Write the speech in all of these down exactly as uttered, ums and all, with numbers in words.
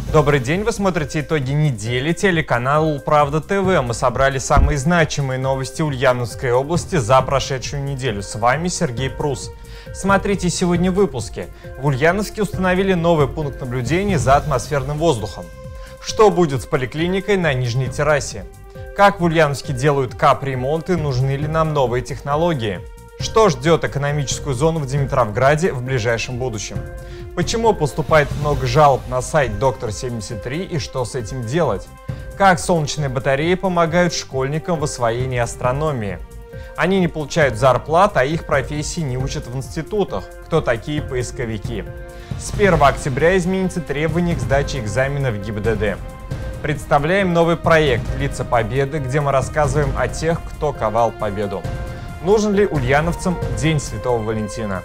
Добрый день, вы смотрите итоги недели, телеканал Правда ТВ. Мы собрали самые значимые новости Ульяновской области за прошедшую неделю. С вами Сергей Прус. Смотрите сегодня в выпуске. В Ульяновске установили новый пункт наблюдения за атмосферным воздухом. Что будет с поликлиникой на Нижней террасе? Как в Ульяновске делают капремонты, нужны ли нам новые технологии? Что ждет экономическую зону в Димитровграде в ближайшем будущем? Почему поступает много жалоб на сайт доктор семьдесят три и что с этим делать? Как солнечные батареи помогают школьникам в освоении астрономии? Они не получают зарплат, а их профессии не учат в институтах. Кто такие поисковики? С первого октября изменится требование к сдаче экзаменов в ГИБДД. Представляем новый проект «Лица Победы», где мы рассказываем о тех, кто ковал победу. Нужен ли ульяновцам День Святого Валентина?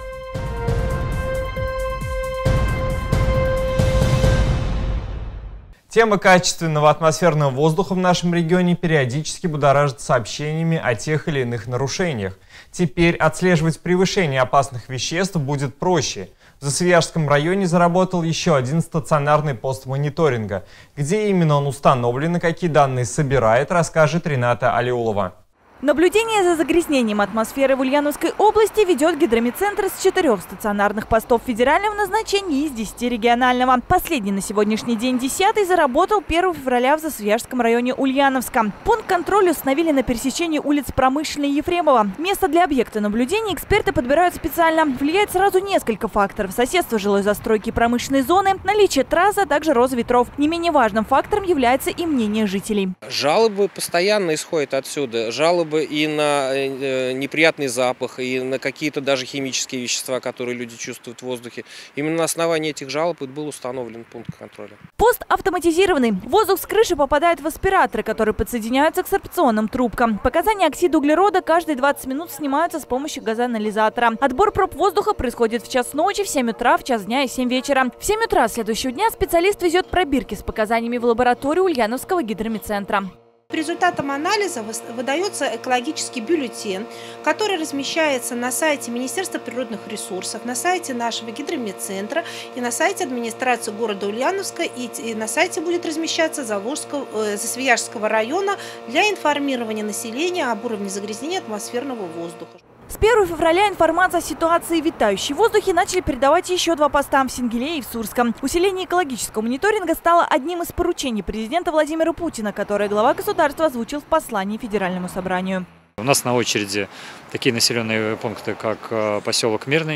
Тема качественного атмосферного воздуха в нашем регионе периодически будоражит сообщениями о тех или иных нарушениях. Теперь отслеживать превышение опасных веществ будет проще. В Засвияжском районе заработал еще один стационарный пост мониторинга. Где именно он установлен и какие данные собирает, расскажет Рената Алиулова. Наблюдение за загрязнением атмосферы в Ульяновской области ведет гидромедцентр с четырех стационарных постов федерального назначения и из десяти регионального. Последний на сегодняшний день, десятый, заработал первого февраля в Засвияжском районе Ульяновска. Пункт контроля установили на пересечении улиц Промышленной и Ефремова. Место для объекта наблюдения эксперты подбирают специально. Влияет сразу несколько факторов: соседство жилой застройки и промышленной зоны, наличие трассы, а также роза ветров. Не менее важным фактором является и мнение жителей. Жалобы постоянно исходят отсюда. Жалобы и на неприятный запах, и на какие-то даже химические вещества, которые люди чувствуют в воздухе. Именно на основании этих жалоб и был установлен пункт контроля. Пост автоматизированный. Воздух с крыши попадает в аспираторы, которые подсоединяются к сорбционным трубкам. Показания оксида углерода каждые двадцать минут снимаются с помощью газоанализатора. Отбор проб воздуха происходит в час ночи, в семь утра, в час дня и семь вечера. В семь утра следующего дня специалист везет пробирки с показаниями в лабораторию Ульяновского гидромедцентра. По результатам анализа выдается экологический бюллетень, который размещается на сайте Министерства природных ресурсов, на сайте нашего гидромедцентра и на сайте администрации города Ульяновска, и на сайте будет размещаться Засвияжского района для информирования населения об уровне загрязнения атмосферного воздуха. С первого февраля информацию о ситуации витающей в воздухе начали передавать еще два поста в Сингелее и в Сурском. Усиление экологического мониторинга стало одним из поручений президента Владимира Путина, которое глава государства озвучил в послании Федеральному собранию. У нас на очереди такие населенные пункты, как поселок Мирный,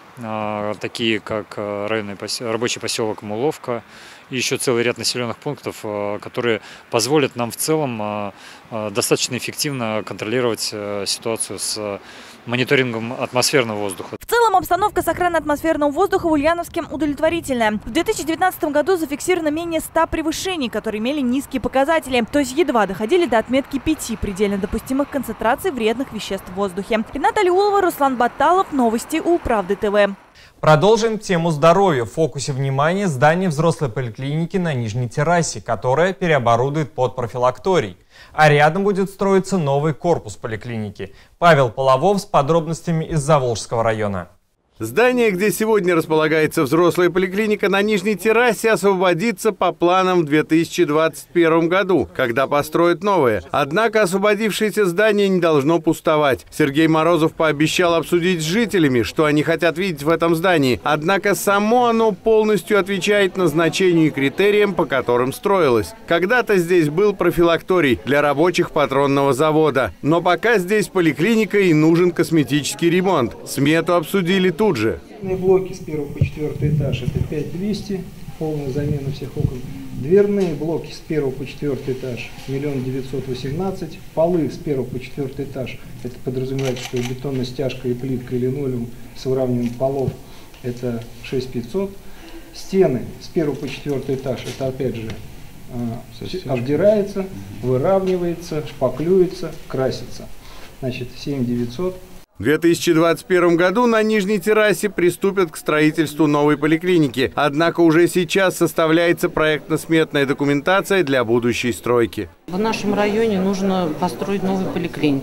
такие как районный поселок, рабочий поселок Муловка, и еще целый ряд населенных пунктов, которые позволят нам в целом достаточно эффективно контролировать ситуацию с мониторингом атмосферного воздуха. В целом обстановка с охраной атмосферного воздуха в Ульяновске удовлетворительная. В две тысячи девятнадцатом году зафиксировано менее ста превышений, которые имели низкие показатели, то есть едва доходили до отметки пяти предельно допустимых концентраций вредных веществ в воздухе. Рената Алиулова, Руслан Баталов. Новости у Правды ТВ. Продолжим тему здоровья. В фокусе внимания здание взрослой поликлиники на Нижней террасе, которое переоборудует под профилакторий. А рядом будет строиться новый корпус поликлиники. Павел Половов с подробностями из Заволжского района. Здание, где сегодня располагается взрослая поликлиника на Нижней террасе, освободится по планам в две тысячи двадцать первом году, когда построят новое. Однако освободившееся здание не должно пустовать. Сергей Морозов пообещал обсудить с жителями, что они хотят видеть в этом здании. Однако само оно полностью отвечает назначению и критериям, по которым строилось. Когда-то здесь был профилакторий для рабочих патронного завода. Но пока здесь поликлиника и нужен косметический ремонт. Смету обсудили тут. Тут же. Блоки с первого по четвертый этаж — это пять тысяч двести, полная замена всех окон. Дверные блоки с первого по четвертый этаж — миллион девятьсот восемнадцать. Полы с первого по четвертый этаж — это подразумевает, что бетонная стяжка и плитка, и линолеум с выравниванием полов — это шесть тысяч пятьсот. Стены с первого по четвертый этаж — это опять же обдирается, выравнивается, шпаклюется, красится. Значит, семь тысяч девятьсот. В две тысячи двадцать первом году на Нижней террасе приступят к строительству новой поликлиники. Однако уже сейчас составляется проектно-сметная документация для будущей стройки. В нашем районе нужно построить новую поликлинику, в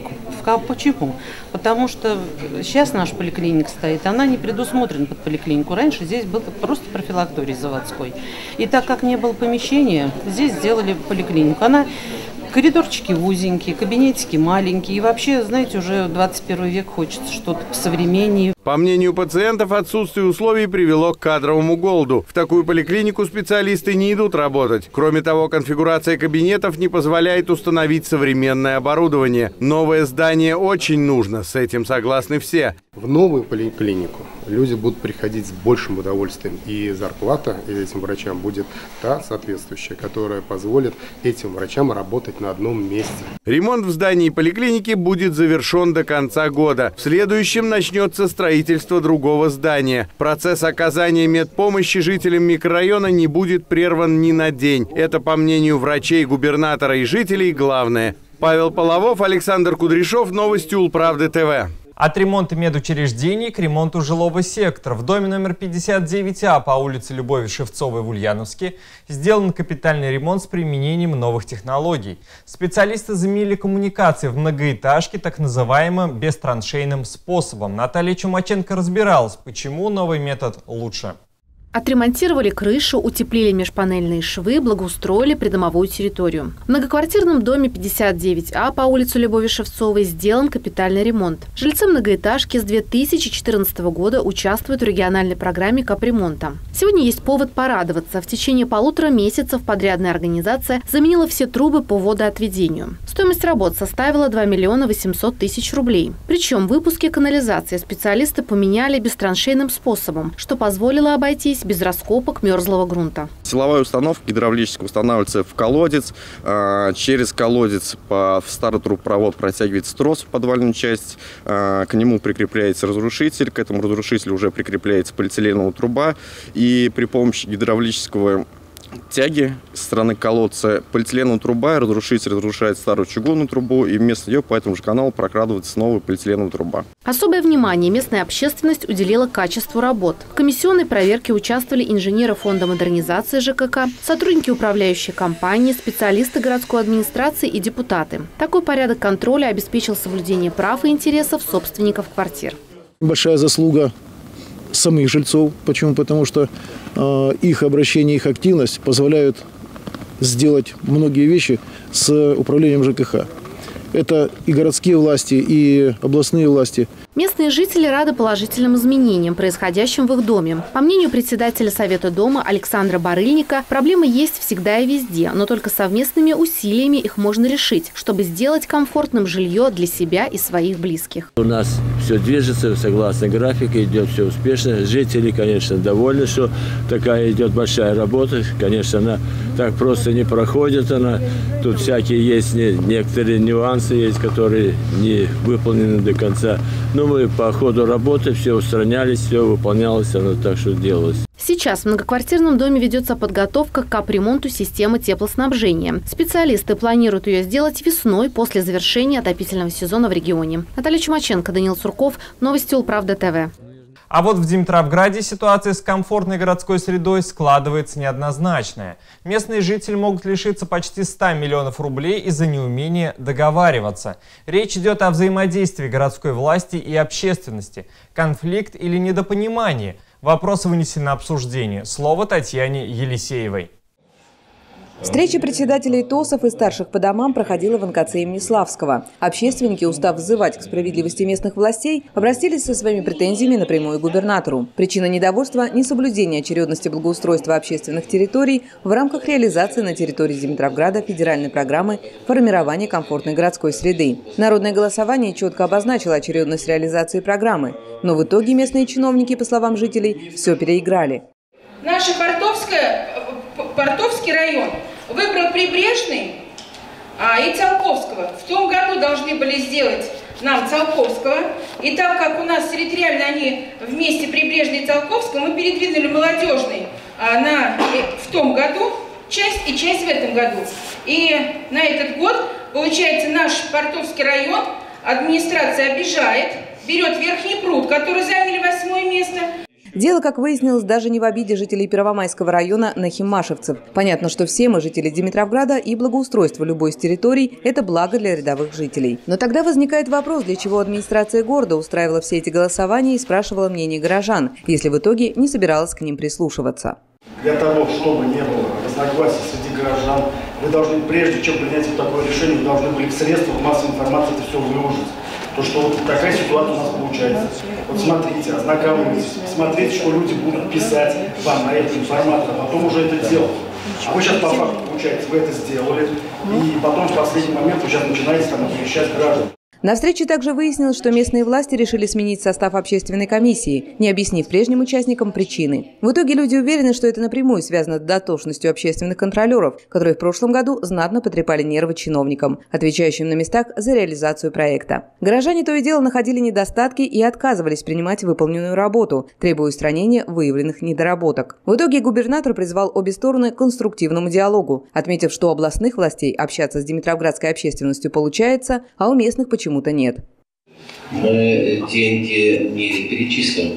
А почему? Потому что сейчас наша поликлиника стоит, она не предусмотрена под поликлинику. Раньше здесь был просто профилакторий заводской. И так как не было помещения, здесь сделали поликлинику. Она коридорчики узенькие, кабинетики маленькие. И вообще, знаете, уже в двадцать первый век хочется что-то посовременнее. По мнению пациентов, отсутствие условий привело к кадровому голоду. В такую поликлинику специалисты не идут работать. Кроме того, конфигурация кабинетов не позволяет установить современное оборудование. Новое здание очень нужно, с этим согласны все. В новую поликлинику люди будут приходить с большим удовольствием. И зарплата этим врачам будет та соответствующая, которая позволит этим врачам работать на одном месте. Ремонт в здании поликлиники будет завершен до конца года. В следующем начнется строительство другого здания. Процесс оказания медпомощи жителям микрорайона не будет прерван ни на день. Это, по мнению врачей, губернатора и жителей, главное. Павел Половов, Александр Кудряшов, новости Улправды ТВ. От ремонта медучреждений к ремонту жилого сектора. В доме номер пятьдесят девять А по улице Любови Шевцовой в Ульяновске сделан капитальный ремонт с применением новых технологий. Специалисты заменили коммуникации в многоэтажке так называемым бестраншейным способом. Наталья Чумаченко разбиралась, почему новый метод лучше. Отремонтировали крышу, утеплили межпанельные швы, благоустроили придомовую территорию. В многоквартирном доме пятьдесят девять А по улице Любови Шевцовой сделан капитальный ремонт. Жильцы многоэтажки с две тысячи четырнадцатого года участвуют в региональной программе капремонта. Сегодня есть повод порадоваться. В течение полутора месяцев подрядная организация заменила все трубы по водоотведению. Стоимость работ составила два миллиона восемьсот тысяч рублей. Причем выпуски канализации специалисты поменяли бестраншейным способом, что позволило обойтись без раскопок мерзлого грунта. Силовая установка гидравлическая устанавливается в колодец. Через колодец в старый трубопровод протягивается трос в подвальную часть. К нему прикрепляется разрушитель. К этому разрушителю уже прикрепляется полиэтиленовая труба. И при помощи гидравлического тяги со стороны колодца полиэтиленовая труба, разрушитель разрушает старую чугунную трубу, и вместо нее по этому же каналу прокрадывается новая полиэтиленовая труба. Особое внимание местная общественность уделила качеству работ. В комиссионной проверке участвовали инженеры фонда модернизации ЖКК, сотрудники управляющей компании, специалисты городской администрации и депутаты. Такой порядок контроля обеспечил соблюдение прав и интересов собственников квартир. Большая заслуга самих жильцов. Почему? Потому что э, их обращение, их активность позволяют сделать многие вещи с управлением ЖКХ. Это и городские власти, и областные власти. Местные жители рады положительным изменениям, происходящим в их доме. По мнению председателя Совета дома Александра Барыльника, проблемы есть всегда и везде, но только совместными усилиями их можно решить, чтобы сделать комфортным жилье для себя и своих близких. У нас все движется согласно графику, идет все успешно. Жители, конечно, довольны, что такая идет большая работа. Конечно, она так просто не проходит. Она. Тут всякие есть некоторые нюансы, есть, которые не выполнены до конца. Но мы по ходу работы все устранялись, все выполнялось, оно так что делалось. Сейчас в многоквартирном доме ведется подготовка к капремонту системы теплоснабжения. Специалисты планируют ее сделать весной после завершения отопительного сезона в регионе. Наталья Чумаченко, Данил Сурков, новости Улправды ТВ. А вот в Димитровграде ситуация с комфортной городской средой складывается неоднозначная. Местные жители могут лишиться почти ста миллионов рублей из-за неумения договариваться. Речь идет о взаимодействии городской власти и общественности. Конфликт или недопонимание? Вопрос вынесен на обсуждение. Слово Татьяне Елисеевой. Встреча председателей ТОСов и старших по домам проходила в эн ка цэ имени Славского. Общественники, устав взывать к справедливости местных властей, обратились со своими претензиями напрямую к губернатору. Причина недовольства – несоблюдение очередности благоустройства общественных территорий в рамках реализации на территории Димитровграда федеральной программы формирования комфортной городской среды. Народное голосование четко обозначило очередность реализации программы, но в итоге местные чиновники, по словам жителей, все переиграли. Наша Портовская, Портовский район выбрал Прибрежный а, и Циолковского. В том году должны были сделать нам Циолковского. И так как у нас территориально они вместе Прибрежный и Циолковского, мы передвинули Молодежный а, на, в том году часть и часть в этом году. И на этот год, получается, наш Портовский район администрация обижает, берет Верхний пруд, который заняли восьмое место. Дело, как выяснилось, даже не в обиде жителей Первомайского района на химашевцев. Понятно, что все мы жители Димитровграда, и благоустройство любой из территорий – это благо для рядовых жителей. Но тогда возникает вопрос, для чего администрация города устраивала все эти голосования и спрашивала мнение горожан, если в итоге не собиралась к ним прислушиваться. Для того, чтобы не было разногласий среди горожан, вы должны, прежде чем принять вот такое решение, вы должны были в средствах массовой информации это все выложить. То, что вот такая ситуация у нас получается. Вот смотрите, ознакомьтесь, смотрите, что люди будут писать вам на эту информацию, а потом уже это делать. А вы сейчас по факту, получается, вы это сделали, и потом в последний момент вы сейчас начинаете там оповещать граждан. На встрече также выяснилось, что местные власти решили сменить состав общественной комиссии, не объяснив прежним участникам причины. В итоге люди уверены, что это напрямую связано с дотошностью общественных контролеров, которые в прошлом году знатно потрепали нервы чиновникам, отвечающим на местах за реализацию проекта. Горожане то и дело находили недостатки и отказывались принимать выполненную работу, требуя устранения выявленных недоработок. В итоге губернатор призвал обе стороны к конструктивному диалогу, отметив, что у областных властей общаться с димитровградской общественностью получается, а у местных почему Почему-то нет. Мы деньги не перечислим.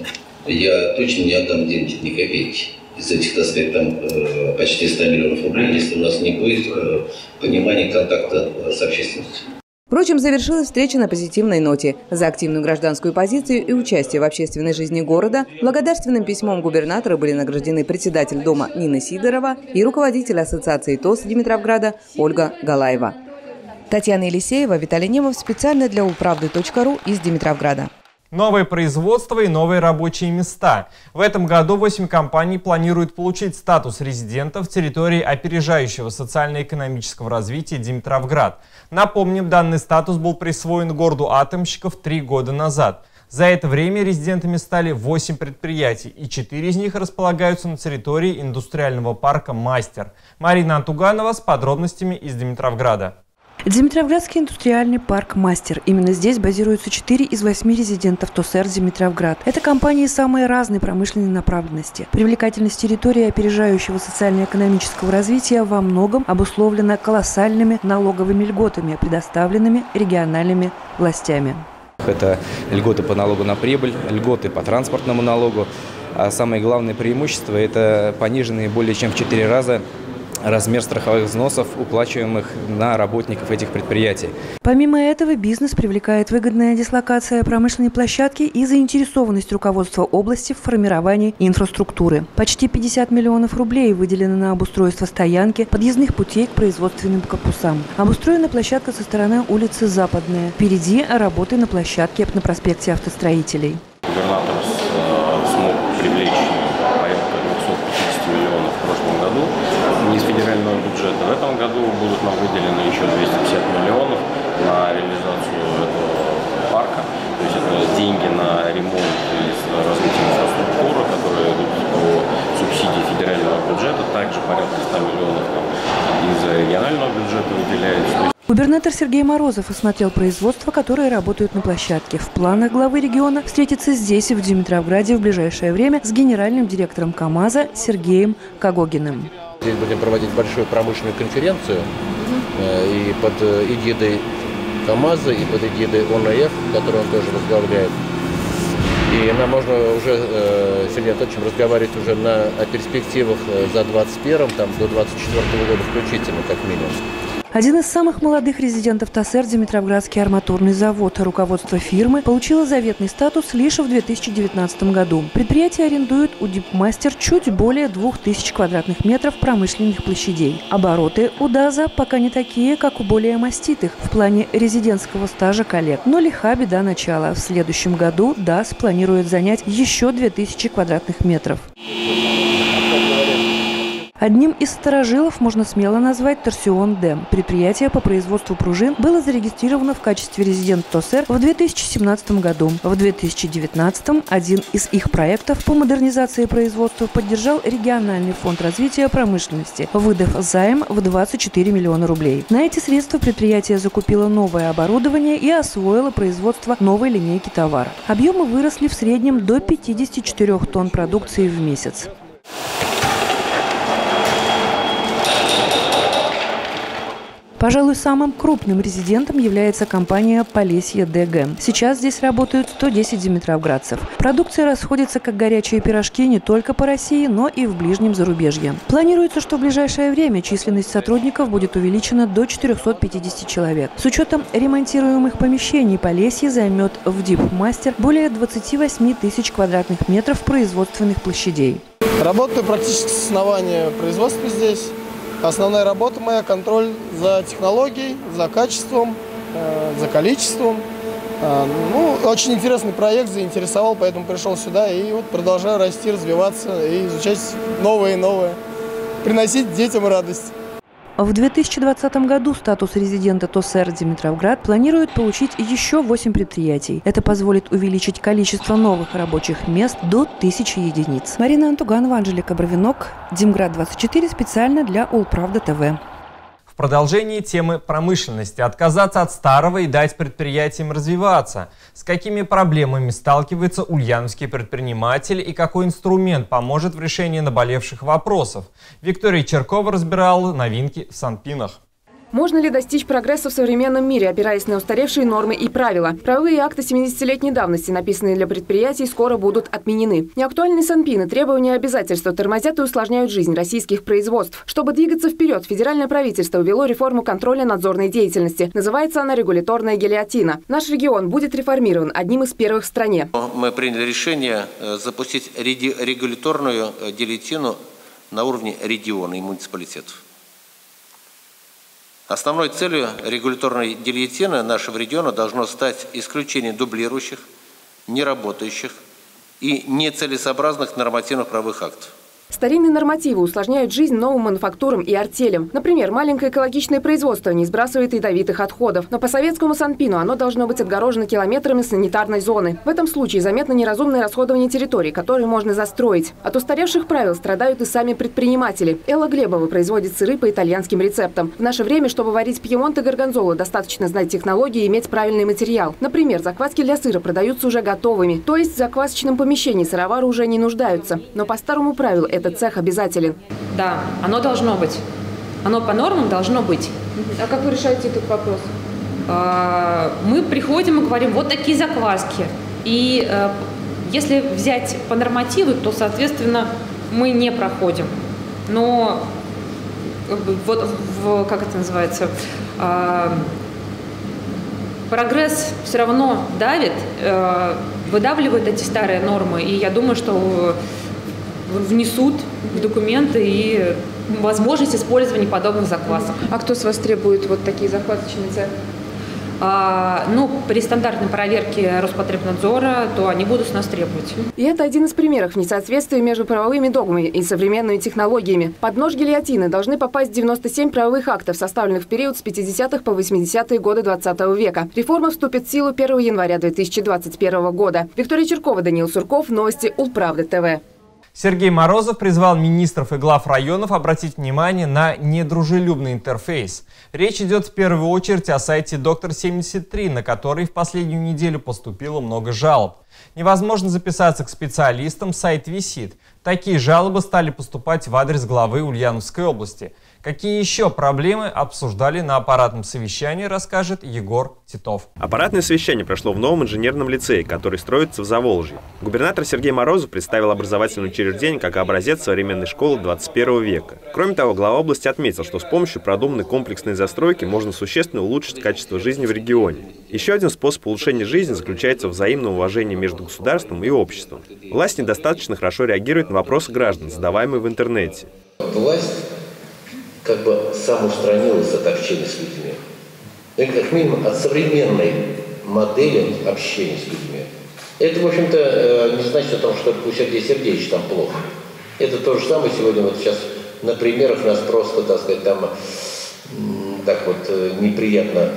Я точно не отдам деньги ни копейки. Из этих, так сказать, там почти ста миллионов рублей, если у нас не будет понимания контакта с общественностью. Впрочем, завершилась встреча на позитивной ноте. За активную гражданскую позицию и участие в общественной жизни города благодарственным письмом губернатора были награждены председатель дома Нина Сидорова и руководитель ассоциации ТОС Димитровграда Ольга Галаева. Татьяна Елисеева, Виталий Немов специально для улправды точка ру из Димитровграда. Новое производство и новые рабочие места. В этом году восемь компаний планируют получить статус резидентов территории опережающего социально-экономического развития Димитровград. Напомним, данный статус был присвоен городу атомщиков три года назад. За это время резидентами стали восемь предприятий, и четыре из них располагаются на территории индустриального парка «Мастер». Марина Антуганова с подробностями из Димитровграда. Димитровградский индустриальный парк «Мастер». Именно здесь базируются четыре из восьми резидентов ТОСэр Димитровград. Это компании самой разной промышленной направленности. Привлекательность территории опережающего социально-экономического развития во многом обусловлена колоссальными налоговыми льготами, предоставленными региональными властями. Это льготы по налогу на прибыль, льготы по транспортному налогу. А самое главное преимущество – это пониженные более чем в четыре раза размер страховых взносов, уплачиваемых на работников этих предприятий. Помимо этого, бизнес привлекает выгодная дислокация промышленной площадки и заинтересованность руководства области в формировании инфраструктуры. Почти пятьдесят миллионов рублей выделено на обустройство стоянки, подъездных путей к производственным корпусам. Обустроена площадка со стороны улицы Западная. Впереди работы на площадке на проспекте Автостроителей. Губернатор смог привлечь порядка двухсот пятидесяти миллионов в прошлом году из федерального бюджета. В этом году будут нам выделены еще двести пятьдесят миллионов на реализацию этого парка. То есть это деньги на ремонт и развитие инфраструктуры, которые идут по субсидии федерального бюджета. Также порядка ста миллионов там, из регионального бюджета выделяется. Губернатор Сергей Морозов осмотрел производства, которые работают на площадке. В планах главы региона встретиться здесь, в Димитровграде, в ближайшее время с генеральным директором КАМАЗа Сергеем Кагогиным. Здесь будем проводить большую промышленную конференцию и под эгидой КАМАЗа, и под эгидой ОНФ, которую он тоже возглавляет. И нам можно уже с Сергеем Анатольевичем разговаривать уже на, о перспективах за двадцать первым, там, до двадцать четвёртого года включительно, как минимум. Один из самых молодых резидентов ТОСэр Димитровградский арматурный завод. Руководство фирмы получило заветный статус лишь в две тысячи девятнадцатом году. Предприятие арендует у Дипмастер чуть более двух тысяч квадратных метров промышленных площадей. Обороты у ДАЗа пока не такие, как у более маститых в плане резидентского стажа коллег. Но лиха беда начала. В следующем году ДАЗ планирует занять еще две тысячи квадратных метров. Одним из старожилов можно смело назвать Торсион Дэм. Предприятие по производству пружин было зарегистрировано в качестве резидент ТОСэр в две тысячи семнадцатом году. В две тысячи девятнадцатом один из их проектов по модернизации производства поддержал региональный фонд развития промышленности, выдав займ в двадцать четыре миллиона рублей. На эти средства предприятие закупило новое оборудование и освоило производство новой линейки товара. Объемы выросли в среднем до пятидесяти четырёх тонн продукции в месяц. Пожалуй, самым крупным резидентом является компания «Полесье ДГ». Сейчас здесь работают сто десять димитровградцев. Продукция расходится как горячие пирожки не только по России, но и в ближнем зарубежье. Планируется, что в ближайшее время численность сотрудников будет увеличена до четырёхсот пятидесяти человек. С учетом ремонтируемых помещений Полесье займет в Дипмастер более двадцати восьми тысяч квадратных метров производственных площадей. Работаю практически с основания производства здесь. Основная работа моя – контроль за технологией, за качеством, э, за количеством. Э, ну, очень интересный проект, заинтересовал, поэтому пришел сюда и вот продолжаю расти, развиваться и изучать новое и новое, приносить детям радость. В две тысячи двадцатом году статус резидента ТОСЭР Димитровград планирует получить еще восемь предприятий. Это позволит увеличить количество новых рабочих мест до тысячи единиц. Марина Антуганова, Анжелика Бровинок, Димград двадцать четыре, специально для Улправда ТВ. В продолжении темы промышленности. Отказаться от старого и дать предприятиям развиваться. С какими проблемами сталкивается ульяновский предприниматель и какой инструмент поможет в решении наболевших вопросов? Виктория Черкова разбирала новинки в Санпинах. Можно ли достичь прогресса в современном мире, опираясь на устаревшие нормы и правила? Правовые акты семидесятилетней давности, написанные для предприятий, скоро будут отменены. Неактуальные санпины, требования и обязательства тормозят и усложняют жизнь российских производств. Чтобы двигаться вперед, федеральное правительство ввело реформу контроля надзорной деятельности. Называется она регуляторная гильотина. Наш регион будет реформирован одним из первых в стране. Мы приняли решение запустить регуляторную гильотину на уровне региона и муниципалитетов. Основной целью регуляторной гильотины нашего региона должно стать исключение дублирующих, неработающих и нецелесообразных нормативных правовых актов. Старинные нормативы усложняют жизнь новым мануфактурам и артелям. Например, маленькое экологичное производство не сбрасывает ядовитых отходов. Но по советскому санпину оно должно быть отгорожено километрами санитарной зоны. В этом случае заметно неразумное расходование территорий, которые можно застроить. От устаревших правил страдают и сами предприниматели. Элла Глебова производит сыры по итальянским рецептам. В наше время, чтобы варить пьемонт и горгонзолу, достаточно знать технологии и иметь правильный материал. Например, закваски для сыра продаются уже готовыми. То есть в заквасочном помещении сыровары уже не нуждаются. Но по старому правилу этот цех обязателен. Да, оно должно быть. Оно по нормам должно быть. А как вы решаете этот вопрос? Мы приходим и говорим, вот такие закваски. И если взять по нормативу, то, соответственно, мы не проходим. Но вот, в, как это называется, прогресс все равно давит, выдавливает эти старые нормы. И я думаю, что внесут в документы и возможность использования подобных заквасок. А кто с вас требует вот такие заквасочные цехи? А, ну, при стандартной проверке Роспотребнадзора, то они будут с нас требовать. И это один из примеров несоответствия между правовыми догмами и современными технологиями. Под нож гильотины должны попасть девяносто семь правовых актов, составленных в период с пятидесятых по восьмидесятые годы двадцатого века. Реформа вступит в силу первого января две тысячи двадцать первого года. Виктория Черкова, Даниил Сурков, новости Улправда ТВ. Сергей Морозов призвал министров и глав районов обратить внимание на недружелюбный интерфейс. Речь идет в первую очередь о сайте доктор семьдесят три, на который в последнюю неделю поступило много жалоб. Невозможно записаться к специалистам, сайт висит. Такие жалобы стали поступать в адрес главы Ульяновской области. Какие еще проблемы обсуждали на аппаратном совещании, расскажет Егор Титов. Аппаратное совещание прошло в новом инженерном лицее, который строится в Заволжье. Губернатор Сергей Морозов представил образовательное учреждение как образец современной школы двадцать первого века. Кроме того, глава области отметил, что с помощью продуманной комплексной застройки можно существенно улучшить качество жизни в регионе. Еще один способ улучшения жизни заключается в взаимном уважении между государством и обществом. Власть недостаточно хорошо реагирует на вопросы граждан, задаваемые в интернете. Власть как бы самоустранилась от общения с людьми. И как минимум от современной модели общения с людьми. Это, в общем-то, не значит о том, что у Сергея Сергеевича там плохо. Это то же самое сегодня, вот сейчас на примерах нас просто, так сказать, там так вот неприятно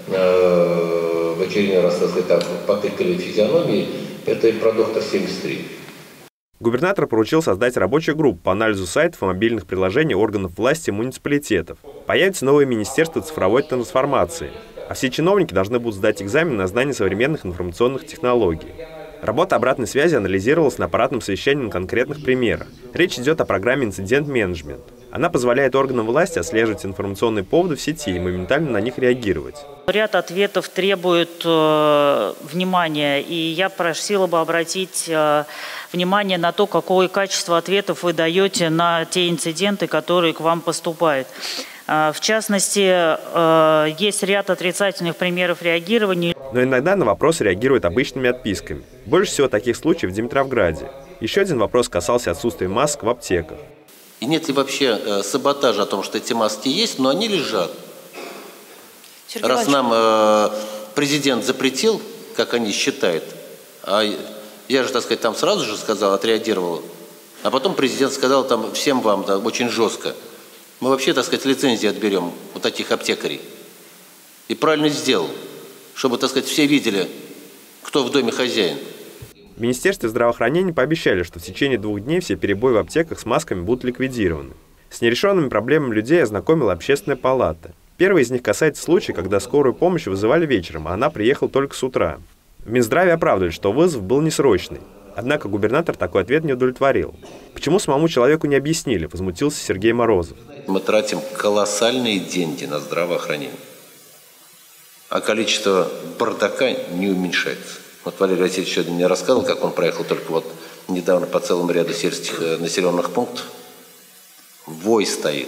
в очередной раз, так сказать, так, потыкали физиономии. Это и про доктор семьдесят три. Губернатор поручил создать рабочую группу по анализу сайтов и мобильных приложений органов власти и муниципалитетов. Появится новое министерство цифровой трансформации, а все чиновники должны будут сдать экзамен на знание современных информационных технологий. Работа обратной связи анализировалась на аппаратном совещании на конкретных примерах. Речь идет о программе «Инцидент-менеджмент». Она позволяет органам власти отслеживать информационные поводы в сети и моментально на них реагировать. Ряд ответов требует э, внимания, и я просила бы обратить э, внимание на то, какое качество ответов вы даете на те инциденты, которые к вам поступают. Э, в частности, э, есть ряд отрицательных примеров реагирования. Но иногда на вопросы реагируют обычными отписками. Больше всего таких случаев в Димитровграде. Еще один вопрос касался отсутствия масок в аптеках. И нет ли вообще э, саботажа о том, что эти маски есть, но они лежат? Сергей Раз нам э, президент запретил, как они считают, а я же, так сказать, там сразу же сказал, отреагировал, а потом президент сказал там всем вам, да, очень жестко, мы вообще, так сказать, лицензии отберем у таких аптекарей. И правильно сделал, чтобы, так сказать, все видели, кто в доме хозяин. В Министерстве здравоохранения пообещали, что в течение двух дней все перебои в аптеках с масками будут ликвидированы. С нерешенными проблемами людей ознакомила Общественная палата. Первый из них касается случая, когда скорую помощь вызывали вечером, а она приехала только с утра. В Минздраве оправдывали, что вызов был несрочный. Однако губернатор такой ответ не удовлетворил. Почему самому человеку не объяснили, возмутился Сергей Морозов. Мы тратим колоссальные деньги на здравоохранение, а количество бардака не уменьшается. Вот Валерий Васильевич сегодня мне рассказывал, как он проехал только вот недавно по целому ряду сельских населенных пунктов. Вой стоит.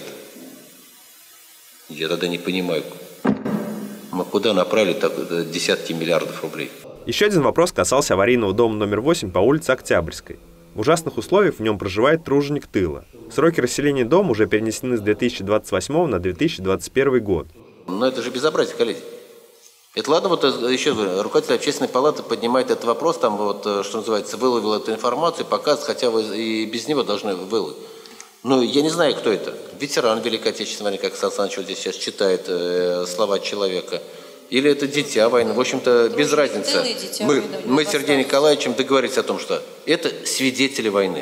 Я тогда не понимаю, мы куда направили так, десятки миллиардов рублей. Еще один вопрос касался аварийного дома номер восемь по улице Октябрьской. В ужасных условиях в нем проживает труженик тыла. Сроки расселения дома уже перенесены с две тысячи двадцать восьмого на две тысячи двадцать первый год. Но это же безобразие, коллеги. Это ладно, вот еще руководитель общественной палаты поднимает этот вопрос, там вот, что называется, выловил эту информацию, показывает, хотя вы и без него должны выловить. Ну, я не знаю, кто это. Ветеран Великой Отечественной войны, как Сан Саныч вот здесь сейчас читает э, слова человека. Или это дитя войны. В общем-то, без разницы. Мы, мы с Сергеем Николаевичем договорились о том, что это свидетели войны.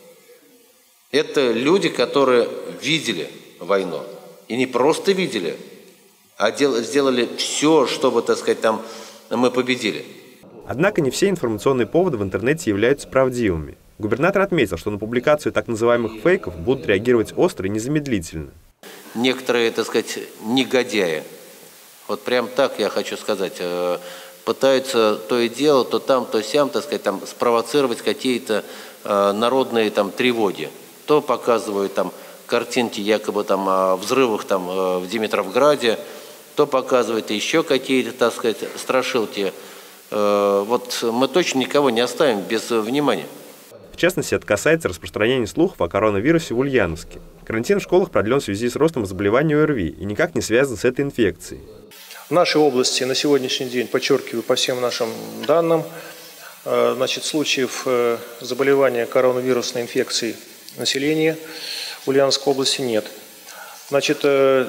Это люди, которые видели войну. И не просто видели, а дел, сделали все, чтобы, так сказать, там мы победили. Однако не все информационные поводы в интернете являются правдивыми. Губернатор отметил, что на публикацию так называемых фейков будут реагировать остро и незамедлительно. Некоторые, так сказать, негодяи, вот прям так я хочу сказать, пытаются то и дело, то там, то сям, так сказать, там спровоцировать какие-то народные там тревоги. То показывают там картинки якобы там о взрывах там в Димитровграде, то показывают еще какие-то, так сказать, страшилки. Вот мы точно никого не оставим без внимания. В частности, это касается распространения слухов о коронавирусе в Ульяновске. Карантин в школах продлен в связи с ростом заболеваний ОРВИ и никак не связан с этой инфекцией. В нашей области на сегодняшний день, подчеркиваю, по всем нашим данным, значит, случаев заболевания коронавирусной инфекцией населения Ульяновской области нет. Значит,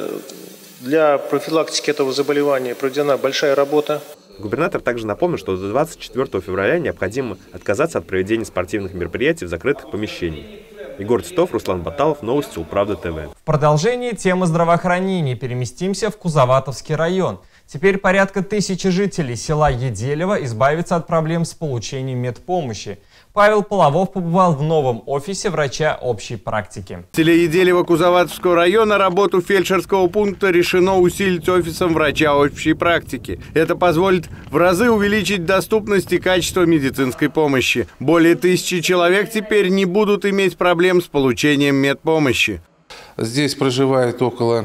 для профилактики этого заболевания проведена большая работа. Губернатор также напомнил, что до двадцать четвёртого февраля необходимо отказаться от проведения спортивных мероприятий в закрытых помещениях. Егор Титов, Руслан Баталов, новости Управда ТВ. В продолжении темы здравоохранения переместимся в Кузоватовский район. Теперь порядка тысячи жителей села Еделево избавятся от проблем с получением медпомощи. Павел Половов побывал в новом офисе врача общей практики. В селе Еделево Кузоватовского района работу фельдшерского пункта решено усилить офисом врача общей практики. Это позволит в разы увеличить доступность и качество медицинской помощи. Более тысячи человек теперь не будут иметь проблем с получением медпомощи. Здесь проживает около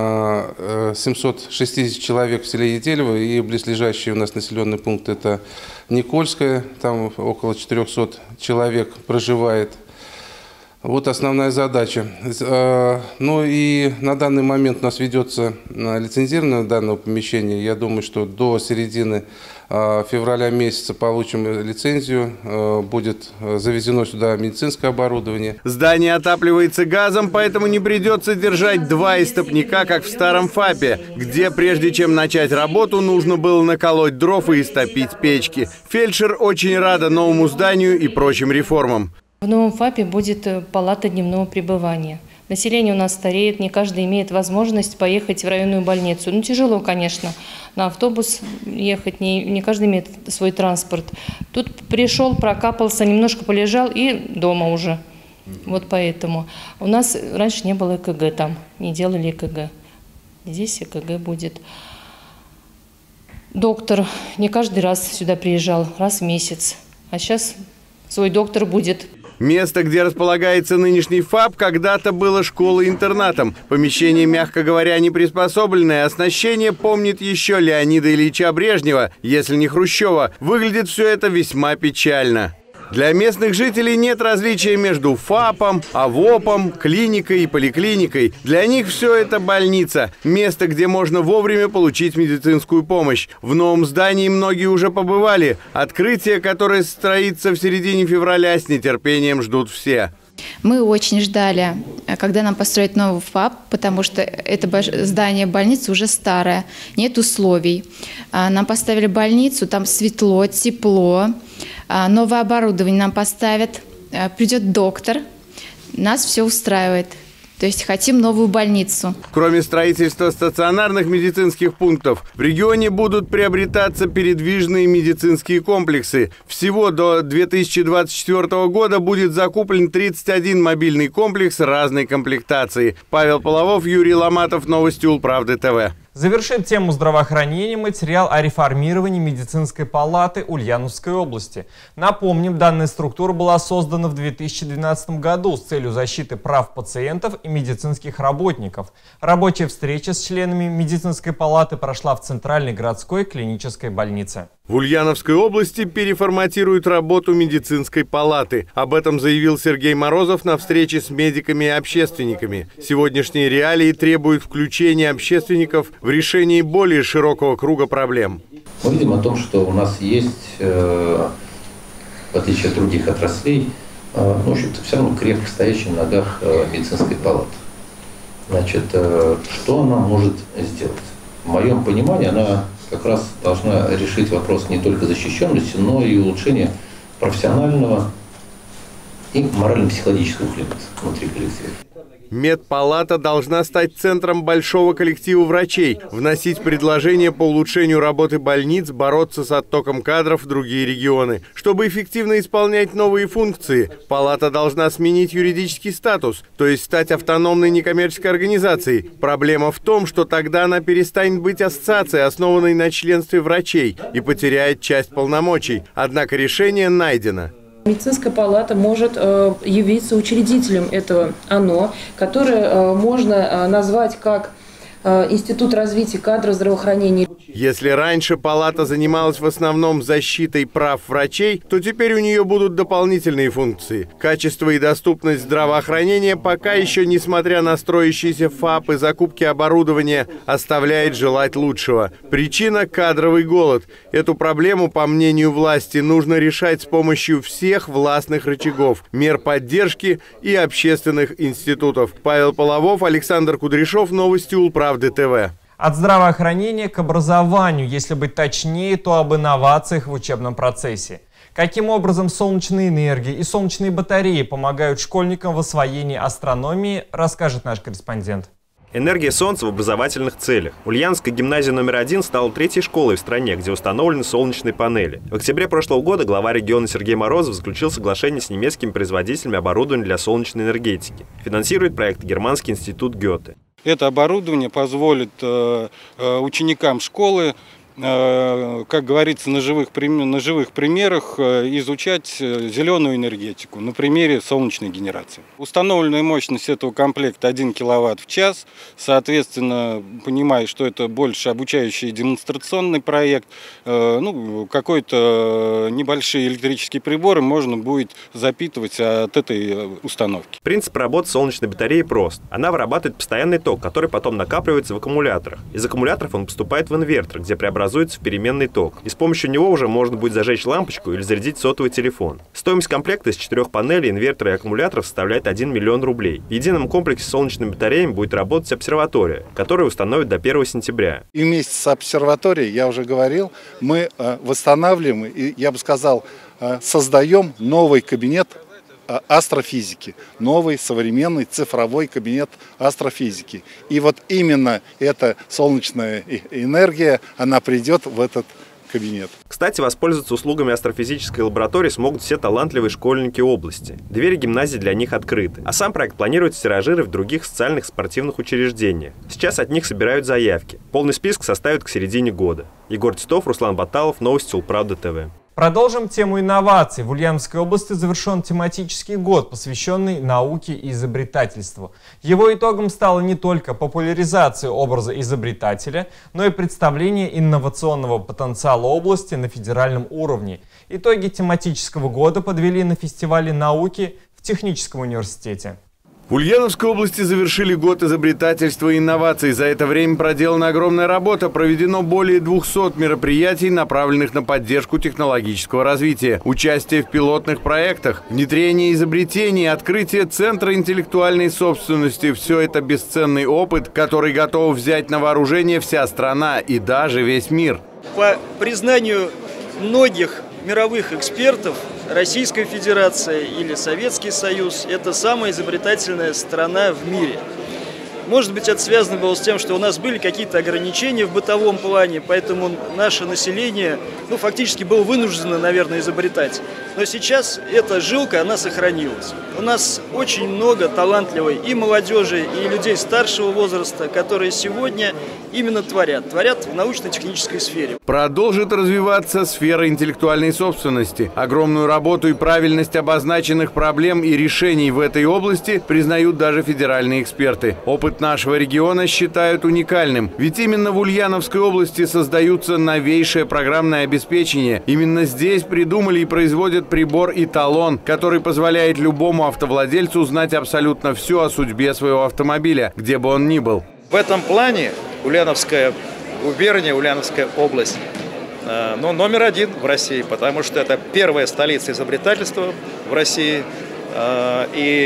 семисот шестидесяти человек в селе Еделево, и близлежащий у нас населенный пункт – это Никольское, там около четырёхсот человек проживает. Вот основная задача. Ну и на данный момент у нас ведется лицензирование данного помещения. Я думаю, что до середины февраля месяца получим лицензию, будет завезено сюда медицинское оборудование. Здание отапливается газом, поэтому не придется держать два истопника, как в старом ФАПе, где прежде чем начать работу, нужно было наколоть дров и истопить печки. Фельдшер очень рада новому зданию и прочим реформам. В новом ФАПе будет палата дневного пребывания. Население у нас стареет, не каждый имеет возможность поехать в районную больницу. Ну, тяжело, конечно, на автобус ехать, не, не каждый имеет свой транспорт. Тут пришел, прокапался, немножко полежал и дома уже. Вот поэтому. У нас раньше не было ЭКГ там, не делали ЭКГ. Здесь ЭКГ будет. Доктор не каждый раз сюда приезжал, раз в месяц. А сейчас свой доктор будет. Место, где располагается нынешний ФАП, когда-то было школой-интернатом. Помещение, мягко говоря, не приспособленное. Оснащение помнит еще Леонида Ильича Брежнева, если не Хрущева. Выглядит все это весьма печально. Для местных жителей нет различия между ФАПом, АВОПом, клиникой и поликлиникой. Для них все это больница. Место, где можно вовремя получить медицинскую помощь. В новом здании многие уже побывали. Открытие, которое состоится в середине февраля, с нетерпением ждут все. Мы очень ждали, когда нам построят новый ФАП, потому что это здание больницы уже старое, нет условий. Нам поставили больницу, там светло, тепло, новое оборудование нам поставят, придет доктор, нас все устраивает. То есть хотим новую больницу. Кроме строительства стационарных медицинских пунктов, в регионе будут приобретаться передвижные медицинские комплексы. Всего до две тысячи двадцать четвёртого года будет закуплен тридцать один мобильный комплекс разной комплектации. Павел Половов, Юрий Ломатов, новости Улправды ТВ. Завершит тему здравоохранения материал о реформировании медицинской палаты Ульяновской области. Напомним, данная структура была создана в две тысячи двенадцатом году с целью защиты прав пациентов и медицинских работников. Рабочая встреча с членами медицинской палаты прошла в Центральной городской клинической больнице. В Ульяновской области переформатируют работу медицинской палаты. Об этом заявил Сергей Морозов на встрече с медиками и общественниками. Сегодняшние реалии требуют включения общественников в решении более широкого круга проблем. Мы видим о том, что у нас есть, э, в отличие от других отраслей, э, ну, в общем-то, все равно крепко стоящая на ногах э, медицинской палаты. Значит, э, что она может сделать? В моем понимании, она как раз должна решить вопрос не только защищенности, но и улучшения профессионального и морально-психологического климата внутри коллектива. Медпалата должна стать центром большого коллектива врачей, вносить предложения по улучшению работы больниц, бороться с оттоком кадров в другие регионы. Чтобы эффективно исполнять новые функции, палата должна сменить юридический статус, то есть стать автономной некоммерческой организацией. Проблема в том, что тогда она перестанет быть ассоциацией, основанной на членстве врачей, и потеряет часть полномочий. Однако решение найдено. Медицинская палата может э, явиться учредителем этого ОНО, которое э, можно э, назвать как э, Институт развития кадров здравоохранения. Если раньше палата занималась в основном защитой прав врачей, то теперь у нее будут дополнительные функции. Качество и доступность здравоохранения пока еще, несмотря на строящийся ФАП и закупки оборудования, оставляет желать лучшего. Причина – кадровый голод. Эту проблему, по мнению власти, нужно решать с помощью всех властных рычагов, мер поддержки и общественных институтов. Павел Половов, Александр Кудряшов, новости Улправды ТВ. От здравоохранения к образованию, если быть точнее, то об инновациях в учебном процессе. Каким образом солнечная энергия и солнечные батареи помогают школьникам в освоении астрономии, расскажет наш корреспондент. Энергия солнца в образовательных целях. Ульяновская гимназия номер один стала третьей школой в стране, где установлены солнечные панели. В октябре прошлого года глава региона Сергей Морозов заключил соглашение с немецкими производителями оборудования для солнечной энергетики. Финансирует проект Германский институт Гёте. Это оборудование позволит э, ученикам школы, э, как говорится, на живых, на живых примерах э, изучать зеленую энергетику на примере солнечной генерации. Установленная мощность этого комплекта один киловатт в час. Соответственно, понимая, что это больше обучающий и демонстрационный проект, э, ну, какой-то небольшие электрические приборы можно будет запитывать от этой установки. Принцип работы солнечной батареи прост. Она вырабатывает постоянный ток, который потом накапливается в аккумуляторах. Из аккумуляторов он поступает в инвертор, где преобразуется в переменный ток. И с помощью него уже можно будет зажечь лампочку или зарядить сотовый телефон. Стоимость комплекта из четырех панелей, инвертора и аккумуляторов составляет один миллион рублей. В едином комплексе с солнечными батареями будет работать обсерватория, которую установят до первого сентября. И вместе с обсерваторией, я уже говорил, мы восстанавливаем и, я бы сказал, создаем новый кабинет астрофизики, новый современный цифровой кабинет астрофизики. И вот именно эта солнечная энергия, она придет в этот кабинет. Кстати, воспользоваться услугами астрофизической лаборатории смогут все талантливые школьники области. Двери гимназии для них открыты. А сам проект планируется тиражировать в других социальных спортивных учреждениях. Сейчас от них собирают заявки. Полный список составят к середине года. Егор Титов, Руслан Баталов, новости Улправда ТВ. Продолжим тему инноваций. В Ульяновской области завершен тематический год, посвященный науке и изобретательству. Его итогом стала не только популяризация образа изобретателя, но и представление инновационного потенциала области на федеральном уровне. Итоги тематического года подвели на фестивале науки в Техническом университете. В Ульяновской области завершили год изобретательства и инноваций. За это время проделана огромная работа. Проведено более двухсот мероприятий, направленных на поддержку технологического развития. Участие в пилотных проектах, внедрение изобретений, открытие Центра интеллектуальной собственности – все это бесценный опыт, который готов взять на вооружение вся страна и даже весь мир. По признанию многих мировых экспертов, Российская Федерация или Советский Союз – это самая изобретательная страна в мире. Может быть, это связано было с тем, что у нас были какие-то ограничения в бытовом плане, поэтому наше население, ну, фактически было вынуждено, наверное, изобретать. Но сейчас эта жилка, она сохранилась. У нас очень много талантливой и молодежи, и людей старшего возраста, которые сегодня именно творят. Творят в научно-технической сфере. Продолжит развиваться сфера интеллектуальной собственности. Огромную работу и правильность обозначенных проблем и решений в этой области признают даже федеральные эксперты. Опыт нашего региона считают уникальным. Ведь именно в Ульяновской области создаются новейшее программное обеспечение. Именно здесь придумали и производят прибор «Эталон», который позволяет любому автовладельцу узнать абсолютно все о судьбе своего автомобиля, где бы он ни был. В этом плане Ульяновская губерния, Ульяновская область, э, ну, номер один в России, потому что это первая столица изобретательства в России. Э,